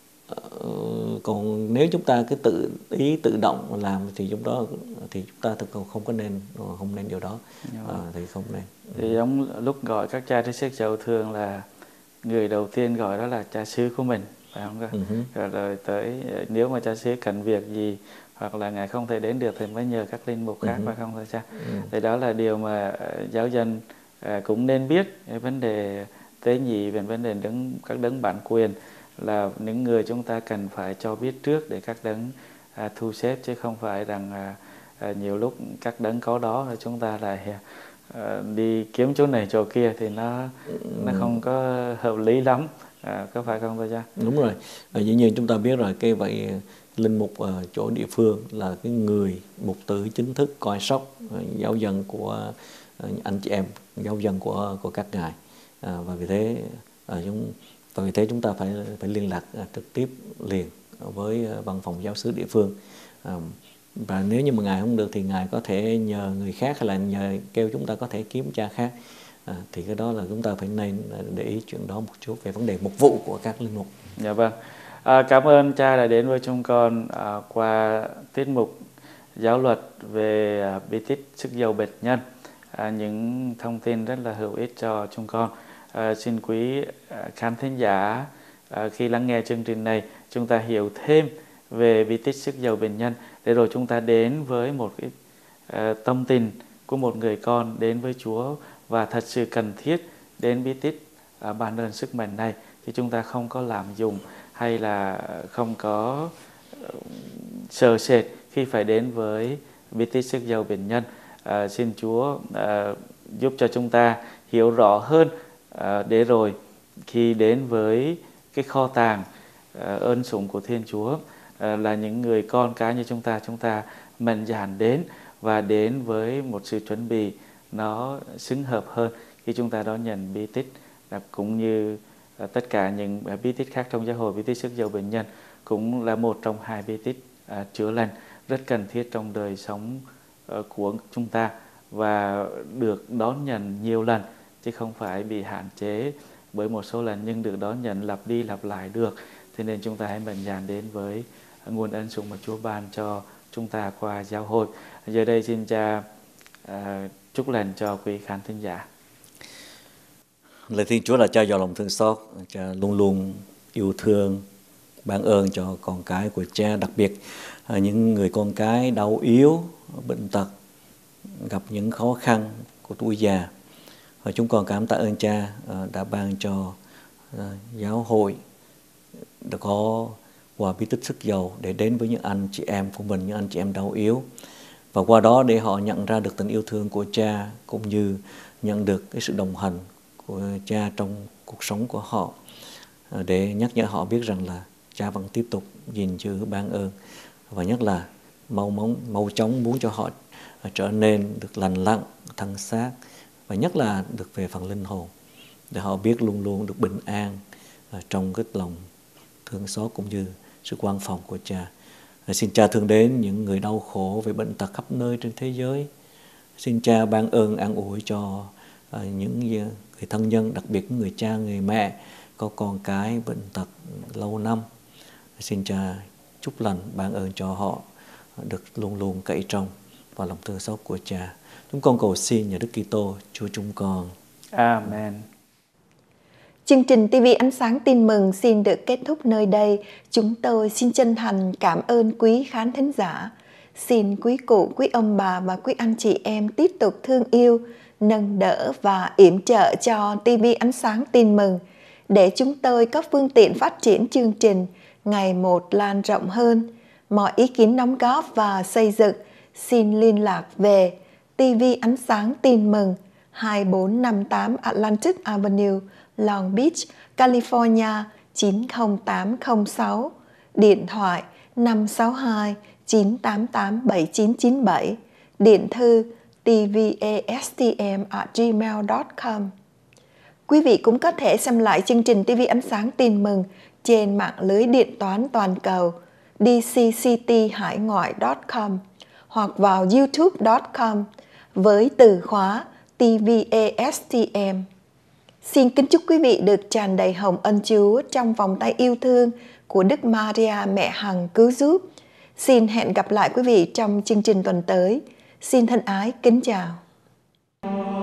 còn nếu chúng ta cứ tự động làm thì chúng ta thực không nên điều đó. Thì không nên. Thì ông lúc gọi các cha trên sức dầu thường là người đầu tiên gọi đó là cha xứ của mình, phải không? Rồi tới nếu mà cha xứ cần việc gì hoặc là ngài không thể đến được thì mới nhờ các linh mục khác, phải không thưa cha? Thì đó là điều mà giáo dân cũng nên biết. Cái vấn đề tế nhị, về vấn đề các đấng bản quyền là những người chúng ta cần phải cho biết trước để các đấng thu xếp, chứ không phải rằng nhiều lúc các đấng có đó rồi chúng ta lại đi kiếm chỗ này chỗ kia thì nó không có hợp lý lắm, có phải không thưa cha? Đúng rồi. Dĩ nhiên chúng ta biết rồi, cái vậy linh mục ở chỗ địa phương là cái người mục tử chính thức coi sóc giáo dân của anh chị em giáo dân của các ngài. Và vì thế chúng ta phải liên lạc trực tiếp liền với văn phòng giáo xứ địa phương. Và nếu như mà ngài không được thì ngài có thể nhờ người khác hay là kêu chúng ta có thể kiếm cha khác. Thì cái đó là chúng ta phải nên để ý chuyện đó một chút về vấn đề mục vụ của các linh mục. Dạ vâng. Cảm ơn cha đã đến với chúng con qua tiết mục giáo luật về bí tích sức dầu bệnh nhân. Những thông tin rất là hữu ích cho chúng con. Xin quý khán thính giả khi lắng nghe chương trình này, chúng ta hiểu thêm về bí tích sức giàu bệnh nhân, để rồi chúng ta đến với một cái tâm tình của một người con đến với Chúa và thật sự cần thiết đến bí tích ban ơn sức mạnh này, thì chúng ta không có lạm dụng hay là không có sợ sệt khi phải đến với bí tích sức giàu bệnh nhân. Xin Chúa giúp cho chúng ta hiểu rõ hơn, để rồi khi đến với cái kho tàng ơn sủng của Thiên Chúa, là những người con cái như chúng ta mạnh dạn đến và đến với một sự chuẩn bị nó xứng hợp hơn khi chúng ta đón nhận bí tích, cũng như tất cả những bí tích khác trong giáo hội. Bí tích sức giàu bệnh nhân cũng là một trong hai bí tích chữa lành rất cần thiết trong đời sống của chúng ta, và được đón nhận nhiều lần chứ không phải bị hạn chế bởi một số lần, nhưng được đón nhận lặp đi lặp lại được. Thế nên chúng ta hãy mạnh dạn đến với nguồn ân sủng mà Chúa ban cho chúng ta qua giáo hội. Giờ đây xin Cha chúc lành cho quý khán thính giả. Lạy Thiên Chúa là Cha giàu lòng thương xót, Cha luôn luôn yêu thương, ban ơn cho con cái của Cha, đặc biệt những người con cái đau yếu, bệnh tật, gặp những khó khăn của tuổi già. Và chúng con cảm tạ ơn Cha đã ban cho giáo hội đã có quà bí tích sức giàu để đến với những anh chị em của mình, những anh chị em đau yếu, và qua đó để họ nhận ra được tình yêu thương của Cha, cũng như nhận được cái sự đồng hành của Cha trong cuộc sống của họ, để nhắc nhở họ biết rằng là Cha vẫn tiếp tục gìn giữ ban ơn, và nhất là mau chóng muốn cho họ trở nên được lành lặn, thân xác, và nhất là được về phần linh hồn, để họ biết luôn luôn được bình an trong cái lòng thương xót cũng như sự quan phòng của Cha. Xin Cha thương đến những người đau khổ về bệnh tật khắp nơi trên thế giới. Xin Cha ban ơn an ủi cho những người thân nhân, đặc biệt những người cha, người mẹ có con cái bệnh tật lâu năm. Xin Cha chúc lành ban ơn cho họ được luôn luôn cậy trông vào lòng thương xót của Cha. Chúng con cầu xin nhờ Đức Kitô Chúa chúng con. Amen. Chương trình TV Ánh Sáng Tin Mừng xin được kết thúc nơi đây. Chúng tôi xin chân thành cảm ơn quý khán thính giả. Xin quý cụ, quý ông bà và quý anh chị em tiếp tục thương yêu, nâng đỡ và yểm trợ cho TV Ánh Sáng Tin Mừng, để chúng tôi có phương tiện phát triển chương trình ngày một lan rộng hơn. Mọi ý kiến đóng góp và xây dựng xin liên lạc về TV Ánh Sáng Tin Mừng, 2458 Atlantic Avenue, Long Beach, California 90806, điện thoại 562 988 7997, điện thư tvastm@gmail.com. Quý vị cũng có thể xem lại chương trình TV Ánh Sáng Tin Mừng trên mạng lưới điện toán toàn cầu dccityhaingoại.com hoặc vào youtube.com với từ khóa TVASTM. Xin kính chúc quý vị được tràn đầy hồng ân Chúa trong vòng tay yêu thương của Đức Maria Mẹ Hằng cứu giúp. Xin hẹn gặp lại quý vị trong chương trình tuần tới. Xin thân ái kính chào.